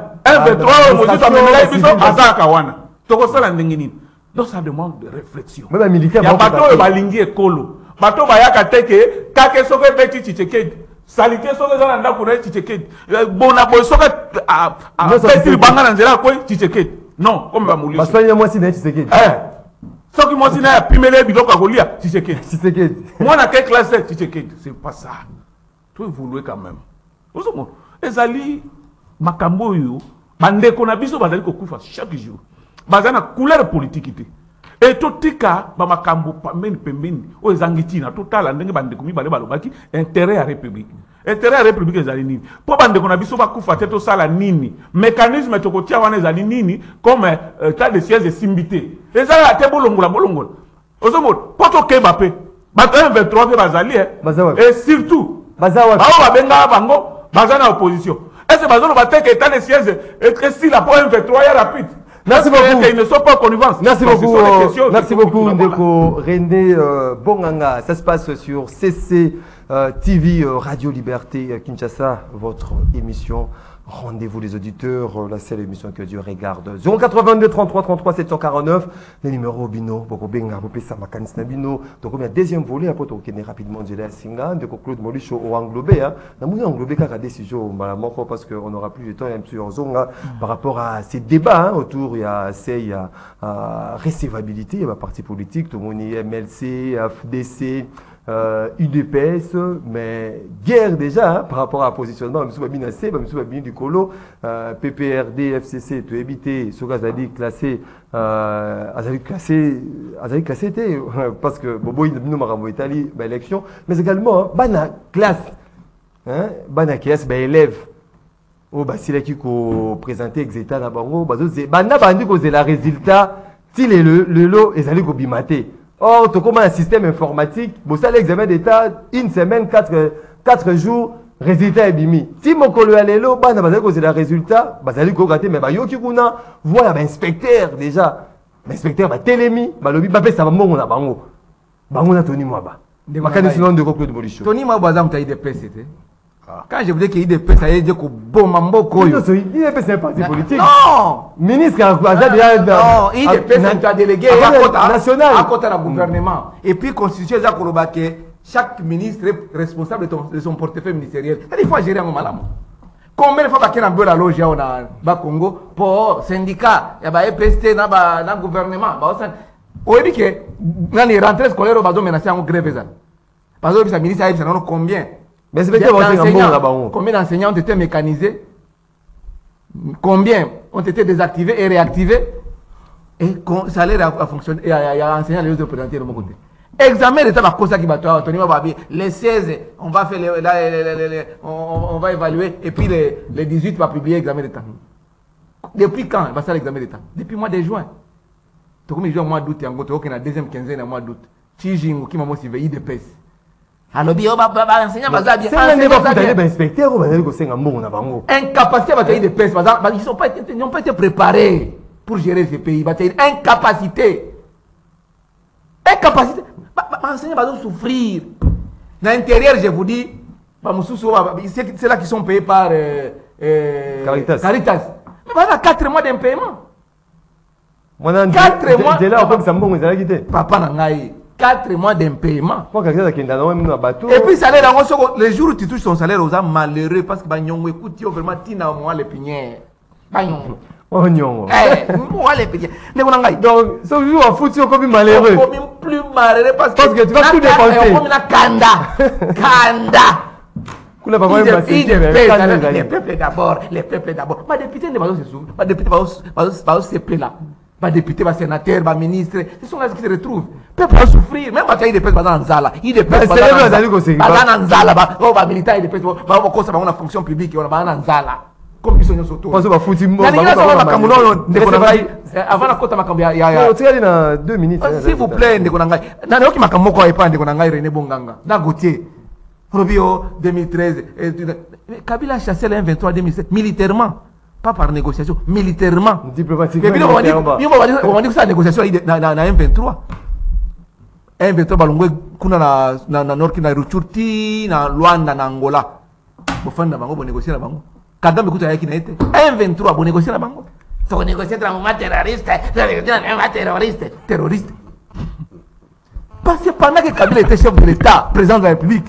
1 2 3 mozo amemela biso azaka wana to ko sala ndenge nini donc ça demande de réflexion même militaire ya bato balingi ekolo bato bayaka teke kake soke beti Tshisekedi salite soke zana ndako na Tshisekedi bona boy soke beti banga na nzela ko Tshisekedi non comme ba mulisi parce que moi si na Tshisekedi soki moi si na pimele biloko akolia Tshisekedi moi na quelle classe Tshisekedi c'est pas ça tu évoluer quand même ozomo ezali makambo yo bandeko na biso bazali kokufa chaque jour bazana couleur politique ite et tout tika ba makambo pembeni o ezangiti na total ndenge bande komi bale balobaki intérêt à république ezali nini po bande kona biso ba kufa te to sala nini mécanisme to kotia wana ezali nini comme état de siège simbité ezala te bolongola ozomo poto keba pe ba 23 ke bazali et surtout bazawa ba benga bango bazana opposition est ce bazolo ba teke état de siège et si la po 23 ya rapide. Merci beaucoup. Ils ne sont pas en connivence. Merci beaucoup. Merci beaucoup, Ndeko René Bonganga. Ça se passe sur CC TV Radio Liberté Kinshasa, votre émission. Rendez-vous les auditeurs, la seule émission que Dieu regarde. 082 33 33 749, le numéro Bino, Boko Benga, Bopé Samakanis Nabino. Donc, il y a deuxième volet, après, on est rapidement de la Singa, de Claude Molicho au englobé. Nous avons englobé car décision, parce qu'on n'aura plus de temps, sur Zonga, par rapport à ces débats autour, il y a recevabilité, il y a parti politique, tout le monde est MLC, FDC. UDPS, mais guerre déjà par rapport à positionnement, M. Babina C, M. Babina du Colo, PPRD, FCC, tout éviter, ce gars a dit classé, parce que Bobo il nous m'a Italie, élection, mais également, bana classe, bana classe, élève. Oh, bah, c'est là qu'il faut présenter Exeta na bango, bana bandi ko c'est la résultat, si le lot est allé ko bimaté. Or, tu commences un système informatique, vous savez l'examen d'état, une semaine, 4 jours, résultat est bimi. Si mon collègue est là, bah, c'est le résultat, bah, ça dit qu'on gâte, mais bah, yo qui kuna, voilà, bah, inspecteur déjà, l'inspecteur va télémi, bah, le bibé, ça va mourir, on a bango. Bango na Tony Mwaba. Ma canne de Claude Molicho. Tony Mwaba, tu as IDP, c'était. Quand je vous dis qu'il y a IDP, ça veut dire que bon mambo koyo. IDP c'est un parti politique. Non. Ministre non, IDP c'est un délégué national à côté du gouvernement. Et puis constitution ça que chaque ministre est responsable de son portefeuille ministériel. Il faut gérer un malam. Combien de fois qu'il y a un peu la loge au Congo pour syndicat, il y a presté dans le gouvernement. On dit que dans les rentrées scolaires, on va menacer en grève. Parce que le ministre a dit combien. Mais c'est combien d'enseignants ont été mécanisés? Combien ont été désactivés et réactivés? Et ça a l'air à fonctionner. Il y a enseignant les autres présentés de mon côté. Examen d'État, les 16, on va faire on va évaluer, et puis les 18 va publier l'examen d'État. Depuis quand va faire l'examen d'État? Depuis le mois de juin. Tout comme il y a un mois d'août, il y a une deuxième quinzaine du mois d'août. Chijingo qui m'a motivé, il dépasse. Alors, il y a un enseignant, incapacité ils n'ont pas été préparés pour gérer ce pays. Incapacité. Incapacité. L'enseignant va souffrir. Dans l'intérieur, je vous dis, c'est là qui sont payés par Caritas. Mais voilà 4 mois d'impaiement. 4 mois. Papa Nangaï. 4 mois d'impaiement. Et puis, salaire, les jours où tu touches ton salaire, aux âmes malheureux parce que écoute, vraiment, tu n'as moi les pinières. Oh non. Moi les pinières. Donc, ce jour, on fout comme malheureux. Plus malheureux parce que tu vas tout dépenser. Kanda. Les peuples d'abord, les peuples d'abord. Ma député ne va pas se souvenir. Ma député va se plaindre là. Ma député, ma sénateur, ma ministre, ce sont là qui se retrouvent. Le peuple va souffrir. Même quand il dépêche dans Zala, il dépêche dans Zala, va militaire, il dépêche, va une fonction publique, on va dans Zala. Comme ils sont surtout. Parce que va foutre avant la côte il y a 2 minutes. S'il vous plaît, Ndekonangai. Nana qui m'a comme quoi pas Ndekonangai René Bonganga. Na Gauthier. Robio 2013 Kabila a chassé le 23 2007 militairement. Pas par négociation, militairement. Diplomatiquement. On va dire que ça négociation dans M23. M23 balongwe kuna na Nord Kivu na Ruchurti na Luanda na Angola. Bofanda bango bon négocier na bango. Kagame kuta yaki na été. M23 bon négocier na bango. Faut négocier entre un terroriste, terroriste. Parce que pendant que Kabila était chef de l'État, président de la République,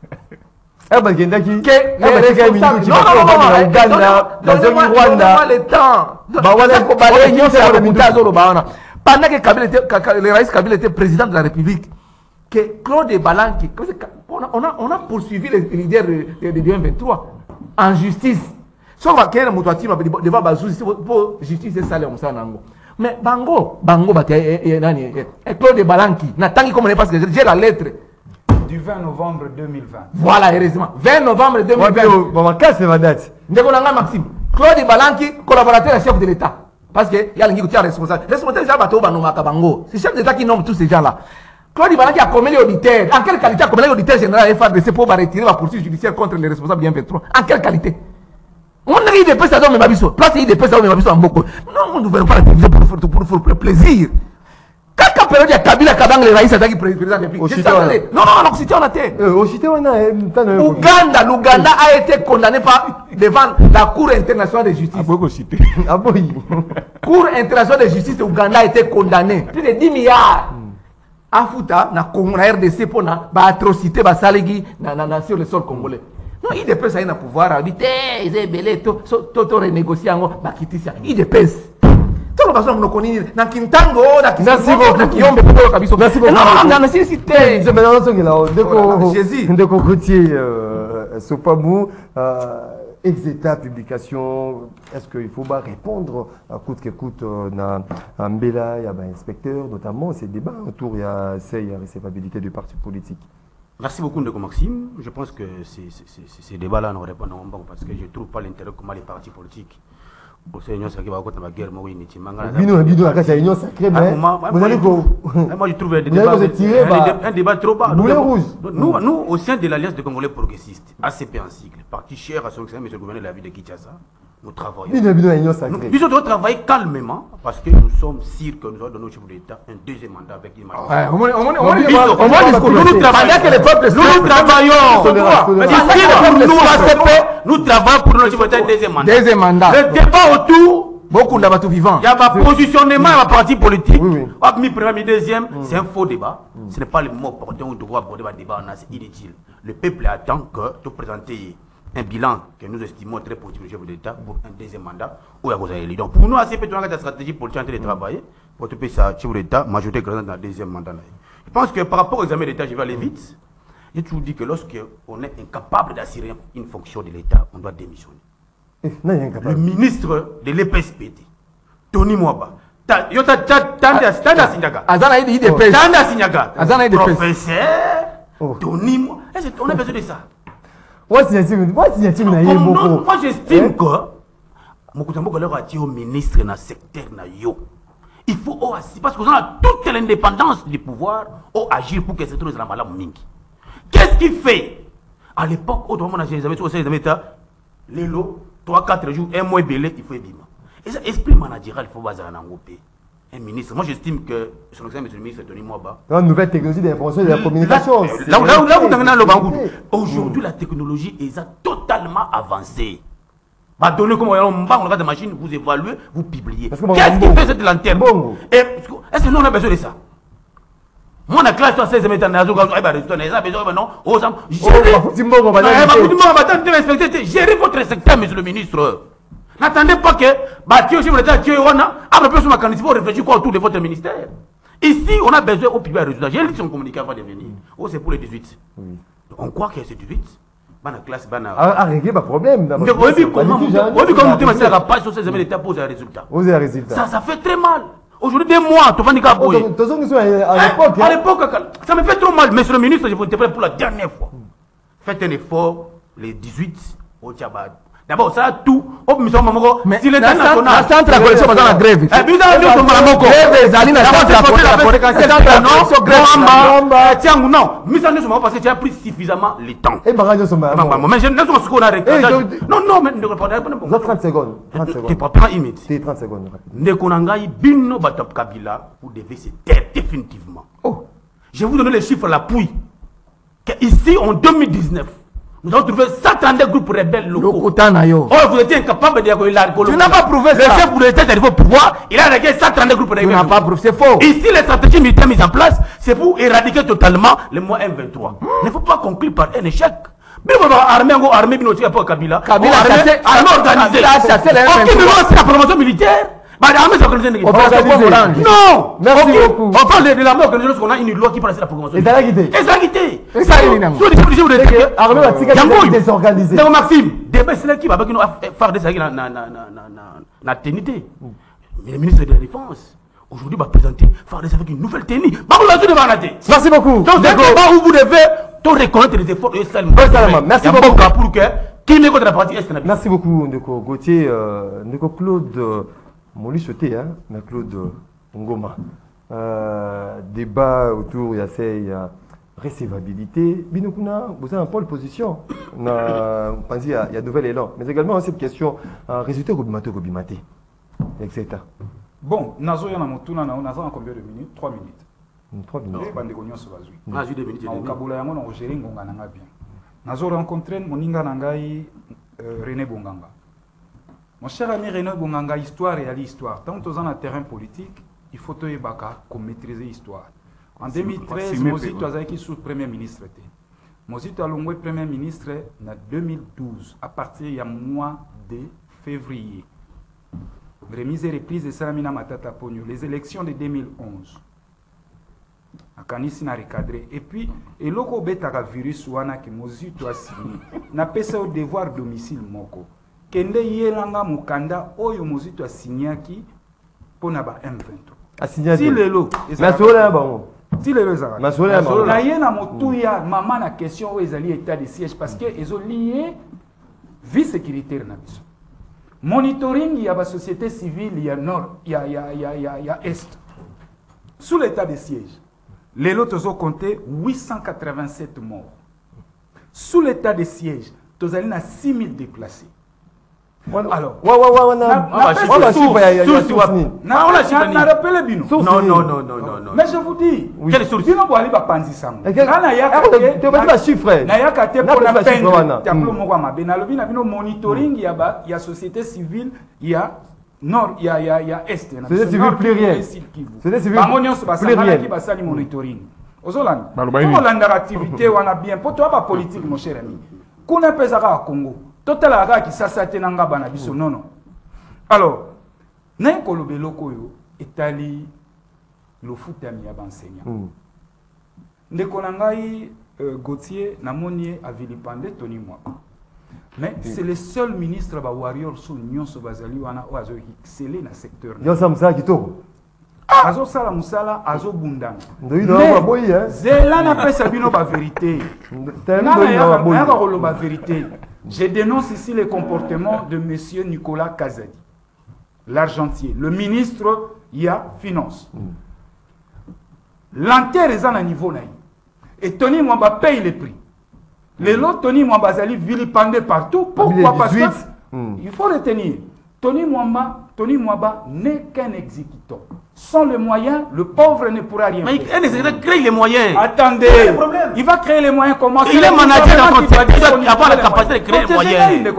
pendant que Kabila était président de la République, que Claude Balanki, on a poursuivi les leaders de 2023 en justice. Sauf que devant Bazou, pour justice et salaire, mais Bango, Claude Balanki, n'attendez comme parce que j'ai la lettre. Du 20 novembre 2020. Voilà, heureusement. 20 novembre 2020. Maman, casse ma date. Ndekonanga Maxime. Claude Balanki, collaborateur et chef de l'État. Parce que il y a l'ingénieur qui est responsable. Responsable, c'est Bato Banomaka Bango. C'est chef d'État qui nomme tous ces gens-là. Claude Balanki a commis l'auditeur. En quelle qualité a commis l'auditeur général FARDC pour retirer la poursuite judiciaire contre les responsables du M23? En quelle qualité? On a dit des personnes à Mabiso. Place il des personnes à Mabiso en beaucoup. Non, on ne veut pas la télévision pour plaisir. Quand période ya Kabila Kabang le raïs ataki président depuis. Non, c'était on a été. L'Ouganda a été condamné devant la Cour internationale de justice. Cour internationale de justice de Ouganda a été condamné. Plus de 10 milliards. Afuta na Congo na RDC pour na atrocité ba salegi na sur le sol congolais. Non, il dépêche à un pouvoir à dire ils est belé to renégocier en ba kitisia. Il dépêche. Tout le monde nous connaît dans Kintango, dans Kiyombe, merci beaucoup. Non, dans la cité. Je me demande Jésus. De côté, Sopamou, ex-état publication. Est-ce qu'il faut répondre à coûte que coûte en Mbela, il y a un inspecteur, notamment ces débats autour il y a recevabilité du parti politique. Merci beaucoup, Ndeko Maxime. Je pense que ces débats-là ne répondent pas parce que je ne trouve pas l'intérêt comment les partis politiques. Moi je trouve un débat trop bas. Nous, au sein de l'Alliance des Congolais progressistes, ACP en cycle, parti cher à son excellence, monsieur le gouverneur de la ville de Kinshasa, nous travaillons. Nous devons travailler calmement parce que nous sommes sûrs que nous allons donner au chef de l'État un deuxième mandat avec une majorité. Nous travaillons pour notre chef de l'État un deuxième mandat. Le débat autour, beaucoup de vivants. Il y a un positionnement à la partie politique. Mi-premier, mi-deuxième, c'est un faux débat. Ce n'est pas le mot opportun où nous devons aborder le débat, c'est inutile. Le peuple attend que tu présentes un bilan que nous estimons très positif du chef de l'État pour un deuxième mandat où il y a élu. Donc pour nous, assez peut-être la stratégie politique en train de travailler pour que ça chef de l'État majorité dans le deuxième mandat. Je pense que par rapport aux examens d'État, je vais aller vite. J'ai toujours dit que lorsqu'on est incapable d'assurer une fonction de l'État, on doit démissionner. le ministre de l'EPSPD, Tony Mwaba. Tanda Sinyaga. Professeur Tony Mwaba. On a besoin de ça. Moi, j'estime que Mokutambo leur a dit au ministre dans le secteur. Il faut aussi, parce qu'on a toute l'indépendance du pouvoir, agir pour que ce soit la malade mingi. Qu'est-ce qu'il fait? À l'époque, au moment où on a les lots, 3-4 jours, un mois belé, il faut évidemment. Et ça, esprit managérial, il faut baser en Angopé. Un ministre, moi j'estime que, son excellence, monsieur le ministre, Tony Mwaba. Une nouvelle technologie d'information et de la communication. Là où vous avez le Bangou. Aujourd'hui, la technologie est totalement avancée. Va donner comme on regarde des machines, vous évaluez, vous publiez. Qu'est-ce qui fait cette lanterne? Est-ce que nous on a besoin de ça? Moi, la classe, 16 mètres, gérez votre secteur, monsieur le ministre. N'attendez pas que, après, il faut réfléchir autour de votre ministère. Ici, on a besoin au public résultat. J'ai lu son communiqué avant de venir. Oh, c'est pour les 18. On croit que c'est 18. La classe, à régler le problème. Comment vous la page sur 16 mètres pour les résultats. Ça fait très mal. Aujourd'hui, 2 mois, tu vas dire à l'époque, ça me fait trop mal. Monsieur le ministre, je vous interpelle pour la dernière fois. Faites un effort, les 18 au Tchabad. D'abord, ça a tout. Mais si l'État national. La centre de collection dans la grève. Et puis, ça a tout. Non, parce que tu as pris suffisamment le temps. Mais je ne sais pas ce qu'on a réclamé. Non, mais ne répondez pas. 30 secondes. 30 secondes. Tu peux pas imiter. 30 secondes. Nekonangai Bino Batop Kabila, vous devez se taire définitivement. Je vais vous donner les chiffres à l'appui. Ici, en 2019, nous avons trouvé 132 groupes rebelles locaux. Vous étiez incapable de dire que tu n'as pas prouvé ça. Le chef pour l'État arrivé au pouvoir, il a réglé 132 groupes rebelles. Tu n'as pas prouvé, c'est faux. Ici, les stratégies militaires mises en place, c'est pour éradiquer totalement le mois M23. Il ne faut pas conclure par un échec. Mais vous avez armée binotique pour Kabila. Kabila, armée organisée. Aucune loi, c'est la promotion militaire. Non! Merci beaucoup. On parle de la mort organisée lorsqu'on a une loi qui passe la promotion. Et ça l'a quitté. Et ça l'a quitté. Armée va désorganiser. Donc Maxime, c'est là qui va faire des sagas na ténité. Mais le ministre de la Défense, aujourd'hui, va présenter faire des avec une nouvelle tenue. Merci beaucoup. Donc c'est là où vous devez reconnaître les efforts de Salma. Merci beaucoup. Pour que qui n'est contre la partie est. Merci beaucoup, Ndeko Gauthier, Ndeko Claude. Moli sauté, hein, mais Claude Ngoma. Débat autour, il y a recevabilité. Binokuna, vous avez un pôle position. Il y a nouvel élan. Mais également, cette question, résultat Gobimate, etc. Bon, Nazo Yana Motuna, on a combien de minutes? 3 minutes. 3 minutes. Nazo rencontré Moninga Nangai René Bonganga. Mon cher ami René Bonganga, histoire et l'histoire. Tant que tu es dans le terrain politique, il faut te maîtriser l'histoire. En 2013, Mozito a été sous Premier ministre. Mozito a été Premier ministre en 2012, à partir du mois de février. Remise et reprise de Salamina Matata Pogno. Les élections de 2011. A Kanisi n'a recadré. Et puis, et loko betaka virus wana que Mozito a signé. N'a pas au devoir domicile moko. Kende yelanga mukanda oyo Mozito a signé qui pour na ba M23. Si lelo. Si lelo ezaka. Na yena motuya maman na question o ezali état de siège parce que ezo lié vie sécuritaire na biso. Monitoring ya ba société civile ya nord ya est. Sous l'état de siège. Lelo tozo compté 887 morts. Sous l'état de siège, tozali na 6000 déplacés. Alors, non. Mais je vous dis, quelle source? Il monitoring, il y a société civile, il y a nord, il y a est. C'est civil pluriel. C'est civil pluriel. Monitoring. Ozolanda. Ozolanda activité, on a bien. Pour toi, pas politique, mon cher ami. Qu'on a pesé à Congo. Total aga qui s'assate nanga bana biso non. Alors, nan kolobe lokoyo etali lo futami ya enseignant. Ndeko nangai Gauthier namoni a vilipande Tony Mwaba. Mais c'est le seul ministre ba warrior sous l'Union Sobazali wana o azo exceller dans secteur. Yo samsa kitoko. Azo sala musala azo bundana. Ndoyi na ba boyi hein. Zela na pesa bino ba vérité. Na vérité. Je dénonce ici le comportement de monsieur Nicolas Kazadi, l'argentier, le ministre ya finance. L'enterre est à niveau naï. Et Tony Mwamba paye les prix. Les lots Tony Mwamba Zali vilipendé partout. Pourquoi? Parce que il faut retenir, Tony Mwamba n'est qu'un exécutant. Sans les moyens, le pauvre ne pourra rien faire. Mais un exécutant crée les moyens. Attendez, il va créer les moyens comment? Il est manager dans son secteur, il a pas la capacité de créer les moyens.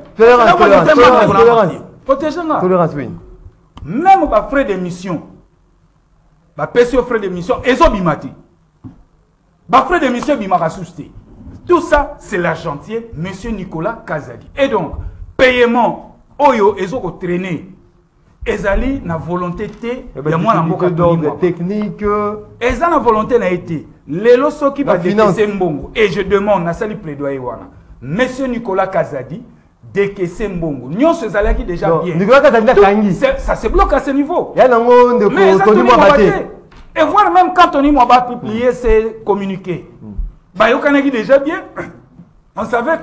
Tolérance, oui. Même les frais d'émission, les PC aux frais d'émission, ils ont bimati. Les frais d'émission, bimarasousti. Tout ça, c'est l'argentier, M. Nicolas Kazadi. Et donc, paiement, oyo, ils ont traîné. Ils ont la volonté, il y a moins de technique. Ils ont la volonté, n'a été. Les lots qui va décaisser Mbongo. Et je demande, à Sali plaidoyer, M. Nicolas Kazadi, décaisser Mbongo. Nous, ces allés qui déjà bien. Nicolas Kazadi, ça se bloque à ce niveau. Il y a un monde de Tony Mwamba. Et voir même quand Tony Mwamba a publié ses communiqués. Bayokanagi déjà bien. On savait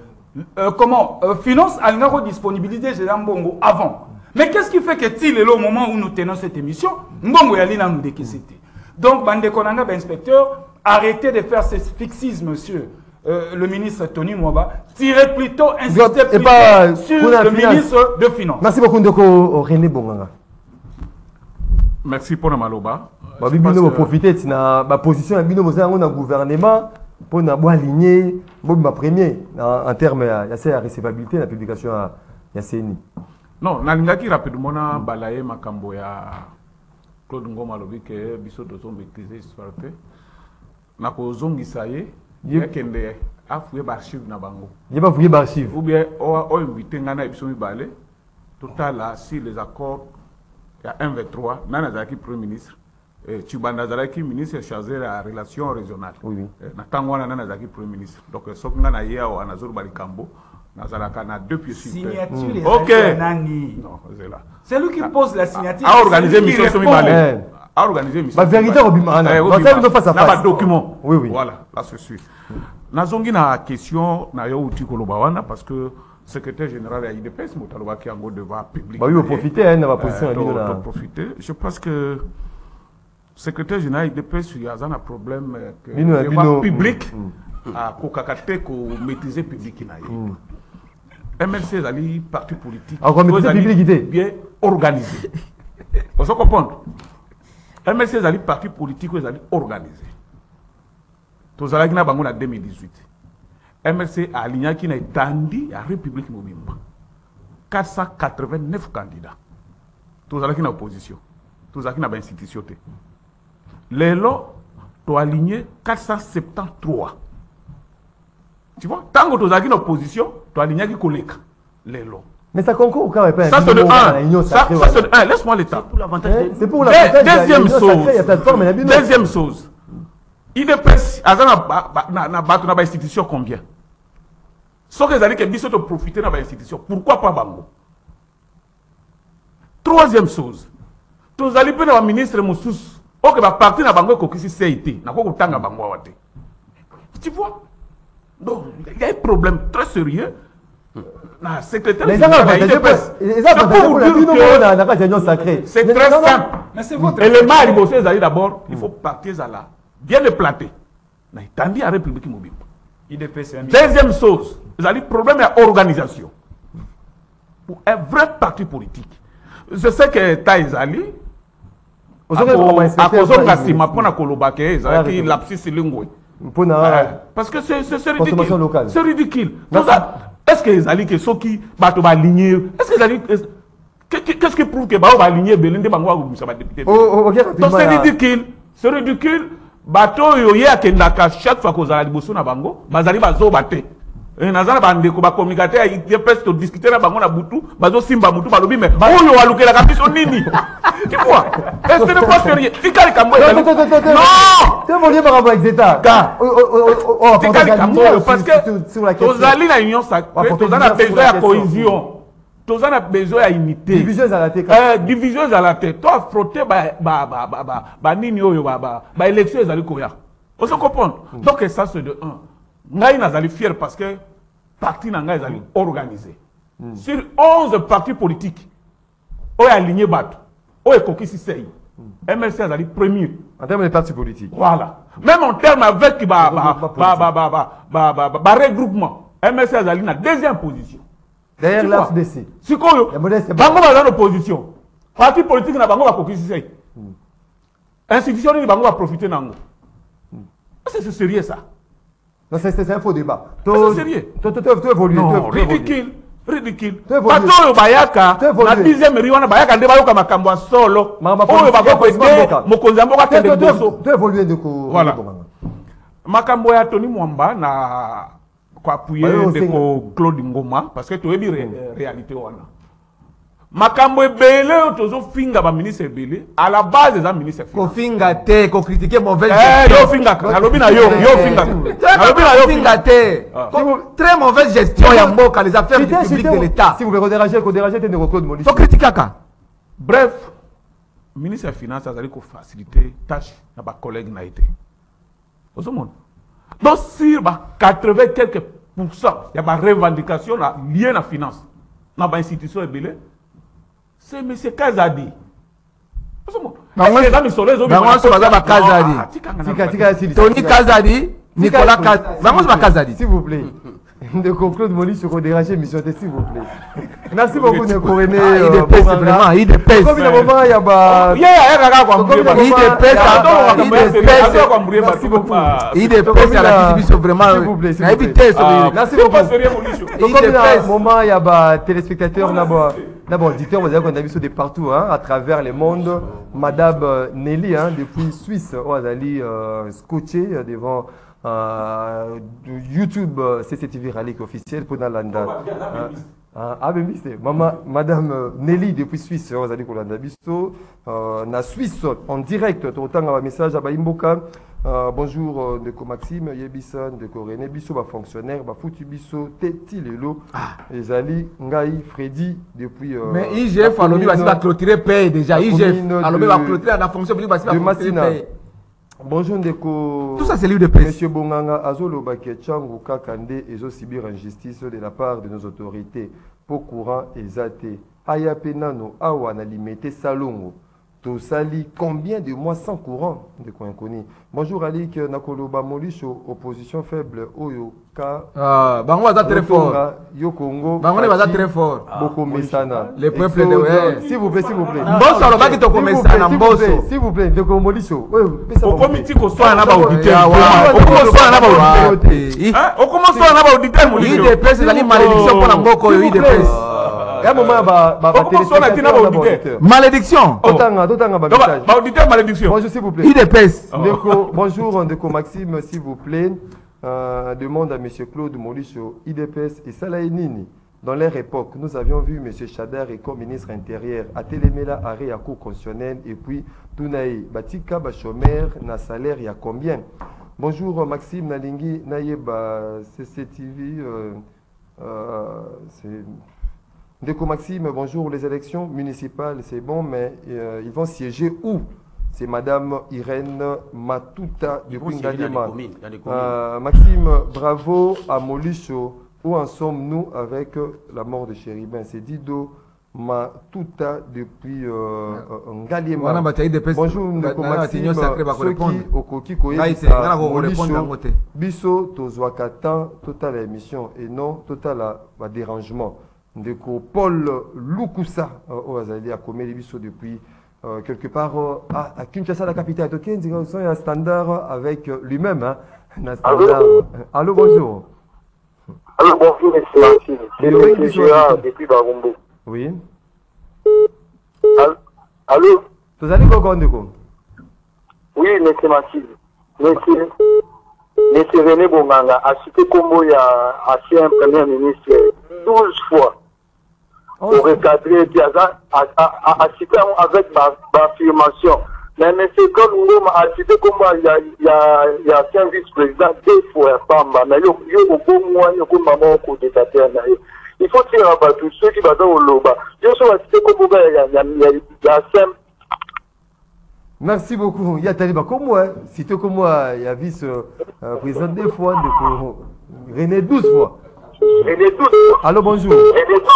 que finance a une disponibilité de Mbongo avant. Mais qu'est-ce qui fait que s'il est là au moment où nous tenons cette émission, Mbongo Yalina nous décaissé. Donc, Bande Konanga, inspecteur, arrêtez de faire ce fixisme, monsieur. Le ministre Tony Mwamba, tirez plutôt, insistez plutôt sur le ministre de Finances. Merci beaucoup, Ndoko René Bonganga. Merci pour le maloba. Bino profiter de la position de Bino dans gouvernement pour aligner ma premier en termes de recevabilité de la publication de CNI. Non, nalingaki rapidement na balaye makambo ya Claude Ngoma lobi que biso dozo maîtriser histoire te. Na ko zongisa ye yekende afuye archive na bango. Yeba fuye archive. Ou bien o invité ngana biso mi balé total là si les accords il y a 1-23 nana zaki premier ministre Tchibanda zaki ministre chargé de la relation régionale. Oui. Na tangwana nana zaki premier ministre. Donc sok ngana ye o anazuru balikambo. Na deux pieds sur terre. Ok. Non, c'est là. C'est lui qui pose la signature. À organiser mission sur à organiser mission. La vérité au bimana. Dans face à face. Document. Oui, oui. Voilà, là c'est sûr. Nazongi na question na yo uti kolobawana parce que secrétaire général à IDPS motaloba qui en devant public. Bah oui, on profiter hein, va position on profiter. Je pense que secrétaire général IDPS il y a un problème que public à kokakate ko maîtriser public na yo. MLC ali parti politique bien organisé. On se comprend. MLC ali parti politique ali organisé. Tozalaki na bango na 2018. MLC a aligné qui na tandi à République Mobimba. 489 candidats. Tozalaki na opposition. Tozalaki na ba institution te. Lelo to aligné 473. Tu vois, tant que tu as une opposition, tu as aligné qui collègue. Mais ça concourt quand même. Ça c'est de 1. Ça c'est de 1. Laisse-moi l'état. C'est pour l'avantage. Deuxième chose. IDPS, na battu na ba institution combien? Sauf que les alliés qui disent de profiter de la institution. Pourquoi pas Bango? Troisième chose. Tous allez bien au ministre Moussous. Ok, va partir na Bango qui CIT. Na ko tanga Bango wate. Tu vois? Donc, il y a un problème très sérieux. La secrétaire c'est très simple. Mais c'est votre élément à l'ibosser, d'abord, il faut partir à là. Bien le planter. Mais tandis à la République mobile. Deuxième chose, vous avez problème d'organisation. Pour un vrai parti politique. Je sais que Taïzali, à cause de Kassima, pour la Kolobake, il lapsus lingué. Parce que c'est ridicule. C'est ridicule. Est-ce que les alliés qui sont qui battent aligner? Est-ce que les alliés qu'est-ce qui prouve que bah on va aligner Belende Bangwa ou ça va député? Donc c'est ridicule. C'est ridicule. Bateau yoye akendaka chaque fois qu'on a liboso na bango, bazali bazo baté. nazana bandeko ba communicateur ya IDPS to discuter na bango na butu bazo simba mutu balobi mais oyo walukela kabiso nini tu vois et ce n'est pas sérieux tikali kambo non tu voulais par rapport à Zeta tikali kambo parce que tozali na union sacrée tozana besoin ya cohésion tozana besoin ya unité division à la tête toi frotter ba nini oyo ba élection ezali koya on se comprend donc ça c'est de 1 ngai nazali fier parce que parti na ngai ezali organisé sur 11 partis politiques oyo aligné bato oyo ekokisi sei MLC ezali premier en termes de partis politiques voilà même en termes avec regroupement MLC ezali na deuxième position derrière l'AFDC sikoyo bango baza na opposition parti politique na bango bakokisi sei institution ni bango ba profiter nango c'est sérieux ça. Non, c'est un faux débat. C'est sérieux. Tu évolues. Non, ridicule. Bato bayaka na 10e riwana bayaka nde bayoka makambo ya solo. Oyo bakoko ete mokonzi ya mboka kende boso. Tu évolues de ko. Voilà. Makambo ya Tony Mwamba na kwa appuyer ndeko Claude Ngoma parce que toyebi réalité wana. Makambo ebele tozo finga ba ministre ebele à la base des ministres ko finga te ko critiquer mauvaise gestion yo finga alobi na yo finga alobi na yo finga te très mauvaise gestion ya mboka les affaires publiques de l'état si vous voulez déranger te ne Claude Molisho to critiquer bref ministre des finances azali ko faciliter tâche na ba collègue na été au monde donc sur ba 80 quelques pourcent ya ba revendication liée na finance na ba institution ebele c'est M. Kazadi. Tony Kazadi, Nicolas Kazadi. S'il vous plaît. De Claude Molisho pour déranger mission, s'il vous plaît. Merci beaucoup de Coréné. IDPS, vraiment, IDPS. Comme il y a un moment, il y a pas. IDPS à la télévision, vraiment. S'il vous plaît. Merci beaucoup. Comme il y a un moment, il y a pas téléspectateurs là-bas. D'abord, auditeur, vous avez qu'on a vu de partout, hein, à travers le monde. Madame Nelly, hein, depuis Suisse, on a allé scotché devant YouTube CCTV Rally officiel pour Nalanda. Madame Nelly depuis Suisse, on a allé Kolanda Bisto. Na Suisse en direct, autant un message à Baimboka. Bonjour de Maxime, Yebisan, de René Bisso, fonctionnaire, Foutu Bisso, Teti Lelo, Ezali, Ngai, Freddy, depuis. Mais IGF, Alobi va clôturer paye déjà. IGF, Alobi va clôturer la fonction publique, va clôturer paye. Bonjour Ndeko. Tout ça c'est livre de presse. Monsieur Bonganga, Azolo Baketchangu Kakande, et subir injustice de la part de nos autorités. Pour courant et zate. Ayapenano, Awana limité Salongo. Tosali, combien de mois sans courant de Kouankoni. Bonjour Alik Nakoloba Molisho, opposition faible, Oyoka. Bango va très fort. Yokongo. Bango va très fort. Boko Mesana. Les peuples de. S'il vous plaît, s'il vous plaît. Mbosso, alors, qui toko Mesana, Mbosso. S'il vous plaît, de Molisho. Au comité qu'on soit là-bas auditeur. Au commençant là-bas auditeur. Au commençant là-bas auditeur, Molisho. IDPS, c'est la malédiction pour la Mboko, IDPS. Malédiction. Auditeur, malédiction. Bonjour, s'il vous plaît. IDPS. Bonjour, Ndeko Maxime, s'il vous plaît. Demande à M. Claude Molisho, IDPS et Salaïnini. Dans leur époque, nous avions vu M. Chadar et comme ministre intérieur à Télémela, arrêt à cours constitutionnel et puis Tounaï, Batika, Bachomer, na salaire, il y a combien? Bonjour, Maxime Nalingi, Naïeba, CCTV. Ndeko Maxime, bonjour. Les élections municipales, c'est bon, mais ils vont siéger où? C'est Madame Irène Matuta de Pingalima. Maxime, bravo à Molisho. Où en sommes-nous avec la mort de Chéribin? C'est Dido Matuta depuis Ngalima. Bonjour, Ndeko Maxime. Soki Okoki Koyebisa Molisho. Biso Tozwakatan, total émission et non total dérangement. Ndeko Paul Lukusa au Azali a commis les bisous depuis quelque part à Kinshasa, la capitale de Kenzi, un standard avec lui-même. Hein, allô, bonjour. Allô, bonjour, monsieur. C'est Gérard depuis Barombo. Oui. Allô. Vous allez quoi, Ndeko? Oui, monsieur Mathilde. Monsieur. M. René Bonganga a cité Kombo, il y a ancien Premier ministre 12 fois pour recadrer, puis a cité avec ma affirmation. Mais M. Kolungo a cité Kombo, il y a ancien vice-président 2 fois, mais il y a beaucoup moins de maman au côté de la terre. Il faut tirer à bas tous ceux qui vont au Loba. Je suis cité Kombo, il y a ancien. Merci beaucoup. Il y a Taliba comme moi. Cité comme moi, il y a vice-président 2 fois, René 12 fois. René 12 fois. Allô, bonjour. René 12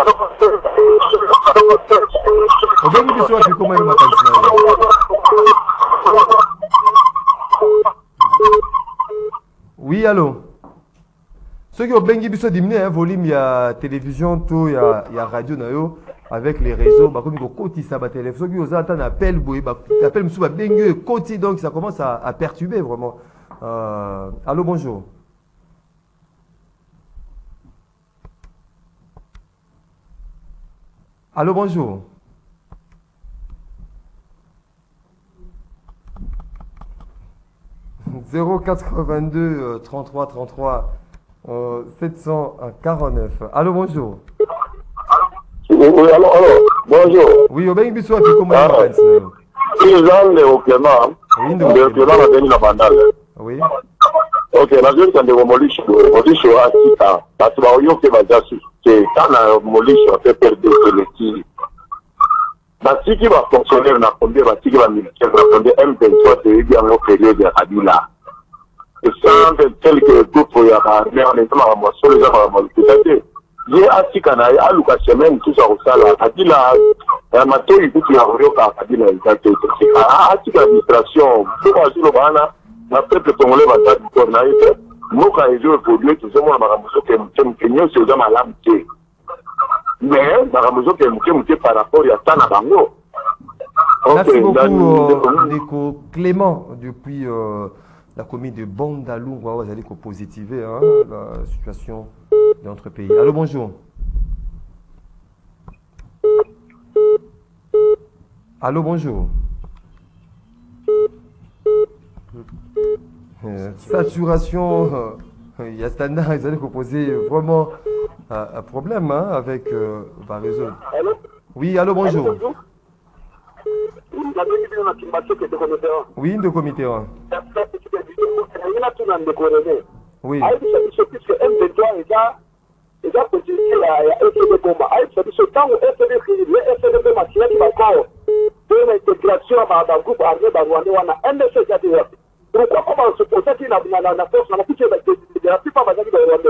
Oui, allô. Ceux qui ont bien diminué un volume, il y a télévision, tout, il y a radio, avec les réseaux, comme côté ça va téléphone, ceux qui ont un appel, appel monsieur bien côté, donc ça commence à perturber vraiment. Allô, bonjour. Allô, bonjour. « 082 33 33 749. » Allô, bonjour. Oui, alors, bonjour. Oui, au bien, bisous, comment au Clément. Le Clément a gagné la bandale. Oui. Ok, la jeune quand on Molisho a Sita, parce que Bajasu, c'est quand Molisho fait perdre le tir. Basi qui va fonctionner, on a combien, basi qui va militaire, on a combien, M23, c'est bien au période de Kabila. Et sans quelques groupes, il y a mais on est vraiment à sur les gens à Molisho. J'ai assis quand il y a Lucas Chemin, tout ça au Sala, Kabila, Mato, il faut qu'il y a un Kabila, il y a assis l'administration, tout va sur le Bana. Le peuple congolais va être tourné. Nous, quand ils ont évolué, tout ça, moi, je suis un malade. Mais, je suis par rapport à ça. Merci beaucoup, Nico Clément, depuis la commune de Bandalou. Vous allez positiver la situation de notre pays. Allô, bonjour. Allô, bonjour. Saturation, il y a standard, ils allaient proposer vraiment un problème avec la réseau. Oui, allô, bonjour. Oui, de comité. Oui. Pourquoi comment se poser qu'il a la force dans la plupart des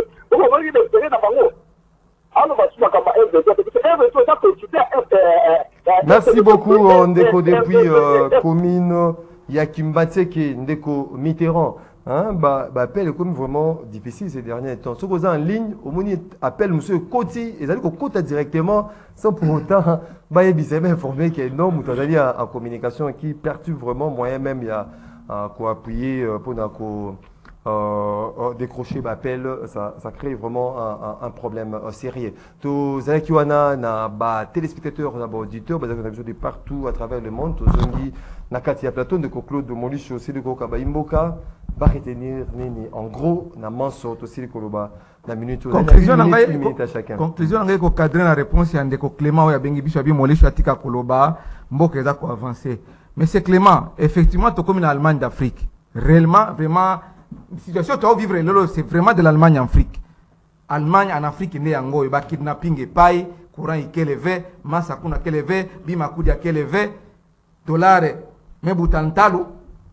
merci beaucoup, Ndeko, depuis commune Yakimbateke, Ndeko Mitterrand. Appel est comme vraiment difficile ces derniers temps. Si vous êtes en ligne, au moins appelle monsieur Koti, et ça dit qu'on compte directement sans pour autant informer qu'il y a un homme en communication qui perturbe vraiment moyen même il y a quoi appuyer pour décrocher l'appel, ça crée vraiment un problème sérieux. Tous les qui ont téléspectateurs, auditeurs, de partout à travers le monde, tous ceux qui plateau de Claude de Molich aussi de Kokaba Imboka, va retenir en gros na manso aussi de Koloba la minute. Conclusion à chacun. Conclusion en cadre la réponse à Ndeko Clément ya bengi biso bi Molich atika Koloba mboka za ko avancer. Mais c'est Clément, effectivement, tout comme en Allemagne d'Afrique. Réellement, vraiment, la situation que tu vas vivre, c'est vraiment de l'Allemagne en Afrique. Allemagne en Afrique, il y a un kidnapping et paille, courant est élevé, massa kuna élevé, bimakoudi a élevé, dollars, mais boutantalo,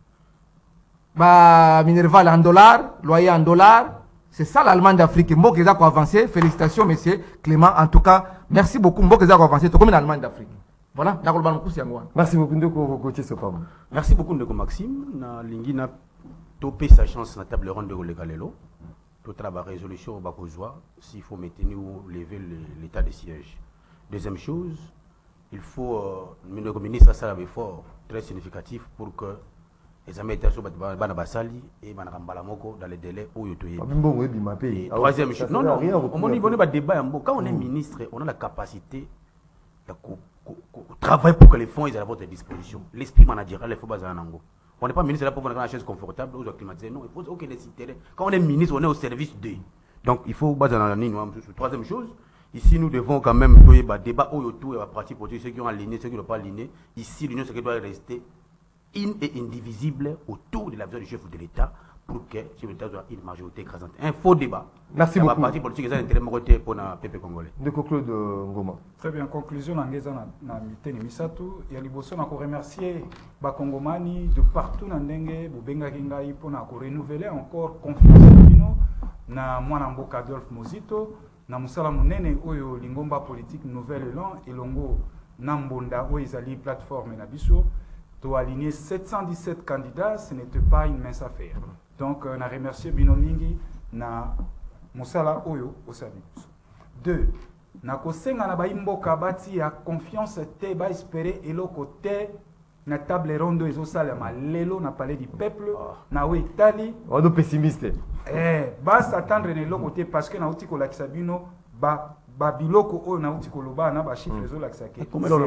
minerval en dollars, loyer en dollars. C'est ça l'Allemagne d'Afrique. Mbok est avancé. Félicitations, monsieur Clément. En tout cas, merci beaucoup. Mbok est avancé, tout comme en Allemagne d'Afrique. Voilà, merci beaucoup de merci beaucoup de Maxime. Na lingina topé sa chance na table ronde de Galelo. Tout travail résolution au Bakozoa s'il faut maintenir ou lever l'état de siège. Deuxième chose, il faut le ministre ça un effort très significatif pour que les améliorations bana basali et bana moko dans les délais où yotoye. Troisième chose, non, on a débat quand on est ministre, on a la capacité de travailler pour que les fonds ils à votre disposition. L'esprit managérial, il faut baser en ango. On n'est pas ministre là pour avoir une chaise confortable ou climatisée. Non, il faut aucun intérêt. Quand on est ministre, on est au service d'eux. Donc il faut baser dans la ligne. Troisième chose, ici nous devons quand même débat autour et la partie politique, ceux qui ont aligné, ceux qui n'ont pas aligné. Ici, l'Union sacrée doit rester et indivisible autour de la vision du chef de l'État pour que le chef de l'État soit une majorité écrasante. Un faux débat. Merci beaucoup. La partie politique est un intérêt pour le peuple congolais. De Claude Ngoma. Très bien, conclusion, na miteni misato ya liboso na ko remercier ba Congomani de partout na ndenge bobenga kingai pour na ko renouveler encore confiance bino na mwana mboka Adolphe Mozito na musala munene oyo lingomba politique Nouvel Élan elongo na mbonda oyo ezali plateforme na biso to aligner 717 candidats, ce n'était pas une mince affaire. Donc na remercier bino mingi na musala oyo osali. 2 na kosenga na baimboka bati ya confiance te ba espérer eloko te na table ronde ezosalema lelo na palais du peuple na o Italie on est pessimiste ba s'attendre na eloko te parce que na uti kolakisa bino ba biloko oyo na uti koloba na ba chiffres ezolakisa ke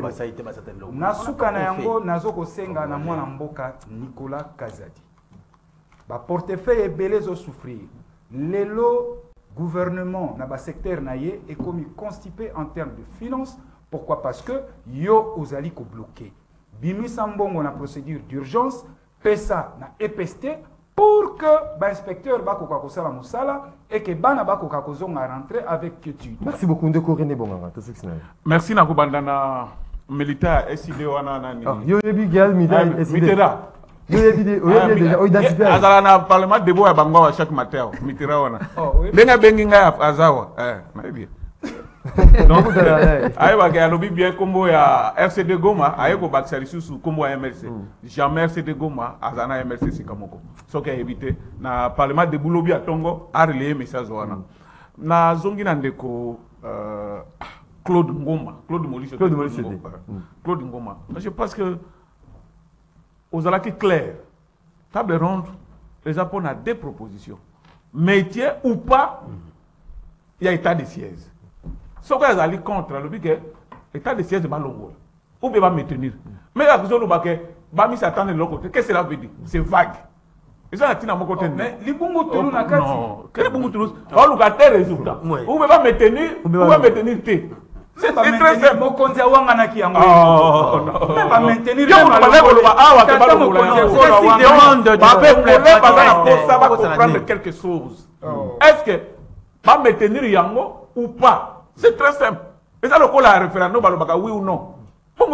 na suka na yango nazo kosenga na mwana mboka Nicolas Kazadi ba portefeuille ebele zo souffrir lelo gouvernement na ba secteur na ye est comme constipé en termes de finances. Pourquoi? Parce que yo ozali ko bloqué bimi sambongo na procédure d'urgence pesa na EPST pour que ba inspecteur ba ko sala musala et que bana ba ko kozonga rentrer avec quiétude. Merci beaucoup Ndeko René Bonganga to six na. Merci na kubandana militaire SID wana nani. Yo yebi gal Mitera. Yo yebi déjà o identifier. Azala na parlement debo ya bangwa chaque matin Mitera wana. Benga benginga azawa na bien. Donc aye ba ga lobi bien kombo ya RCD Goma aye ko baksali susu kombo ya MLC. Jamais RCD Goma azana MLC sikamoko. So ka éviter na parlement de Boulobi atongo a relayer message wana. Na zongi na ndeko Claude Ngoma, Claude Molisho. Claude Ngoma. Je pense que aux alaki clair. Table ronde, les Japonais ont des propositions. Métier ou pas, il y a état de siège. Ce qu'on a allé contre, le but que l'état de siège est malongo. Ou bien va maintenir. Mais la question que va mis s'attendre de l'autre côté. Qu'est-ce que cela veut dire? C'est vague. Et ça, c'est à mon côté. Mais les bons Toulouse n'a qu'à dire. Non, quel est bon Toulouse? On nous a tel résultat. Ou bien va maintenir, ou bien va maintenir T. C'est très simple. Mon compte à Wangana qui a engagé. Oh non. Même pas maintenir. Ça va comprendre quelque chose. Est-ce que va maintenir Yango ou pas? C'est très simple. Et ça, le coup, la référendum, oui ou non. C'est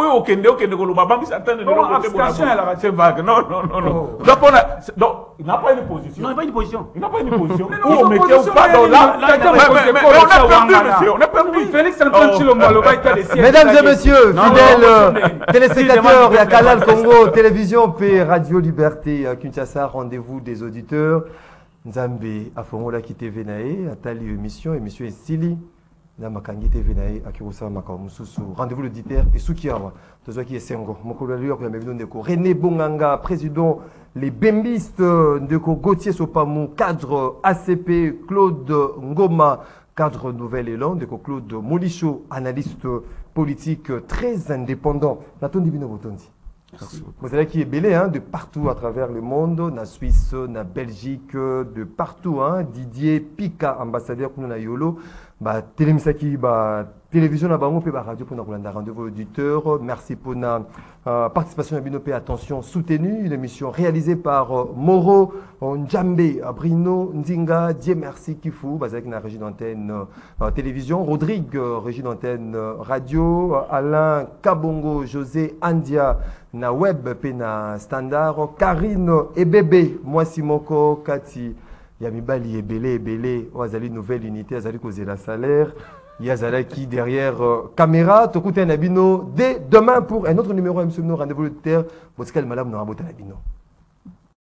vague. Non. Donc, il n'a pas une position. Non, il n'a pas une position. Il n'a pas une position. Ou on mettait ou pas dans là. On a perdu. Félix Antoine Chilombo, mesdames et messieurs, fidèles téléspectateurs, il y a Canal Congo, Télévision P, Radio Liberté, Kinshasa, rendez-vous des auditeurs. Nzambe, Afongola qui TV Nae, Atali émission est Sili. Namakangi TV Nae, Akirusa Makamususu, rendez-vous l'auditeur et Soukiawa, Tozoki et Sengo, Mokolalior, René Bonganga, président, les bémbistes de Gauthier Sopamou, cadre ACP, Claude Ngoma, cadre Nouvel Élan, de Claude Molicho, analyste politique très indépendant. Naton Divino Botondi. Vous savez qui est belé de partout à travers le monde, na Suisse, na Belgique, de partout. Didier Pika, ambassadeur pour Yolo, télémisaki, télévision, radio pour nous rendez-vous auditeur. Merci pour la participation à Binopé. Attention, soutenue, une émission réalisée par Moro, Njambe, Brino, Nzinga, Dieu merci Kifou, avec la régie d'antenne télévision, Rodrigue, régie d'antenne radio, Alain Kabongo, José Andia, na web, pena standard, Karine et bébé, moi Simoko, Kati, Yamibali et Belé, Oazali nouvelle unité, Azali causé la salaire. Yazala qui derrière caméra, Tokute Nabino, dès demain pour un autre numéro, M. Rendez-vous de terre, Boskal Malam Narabota Nabino.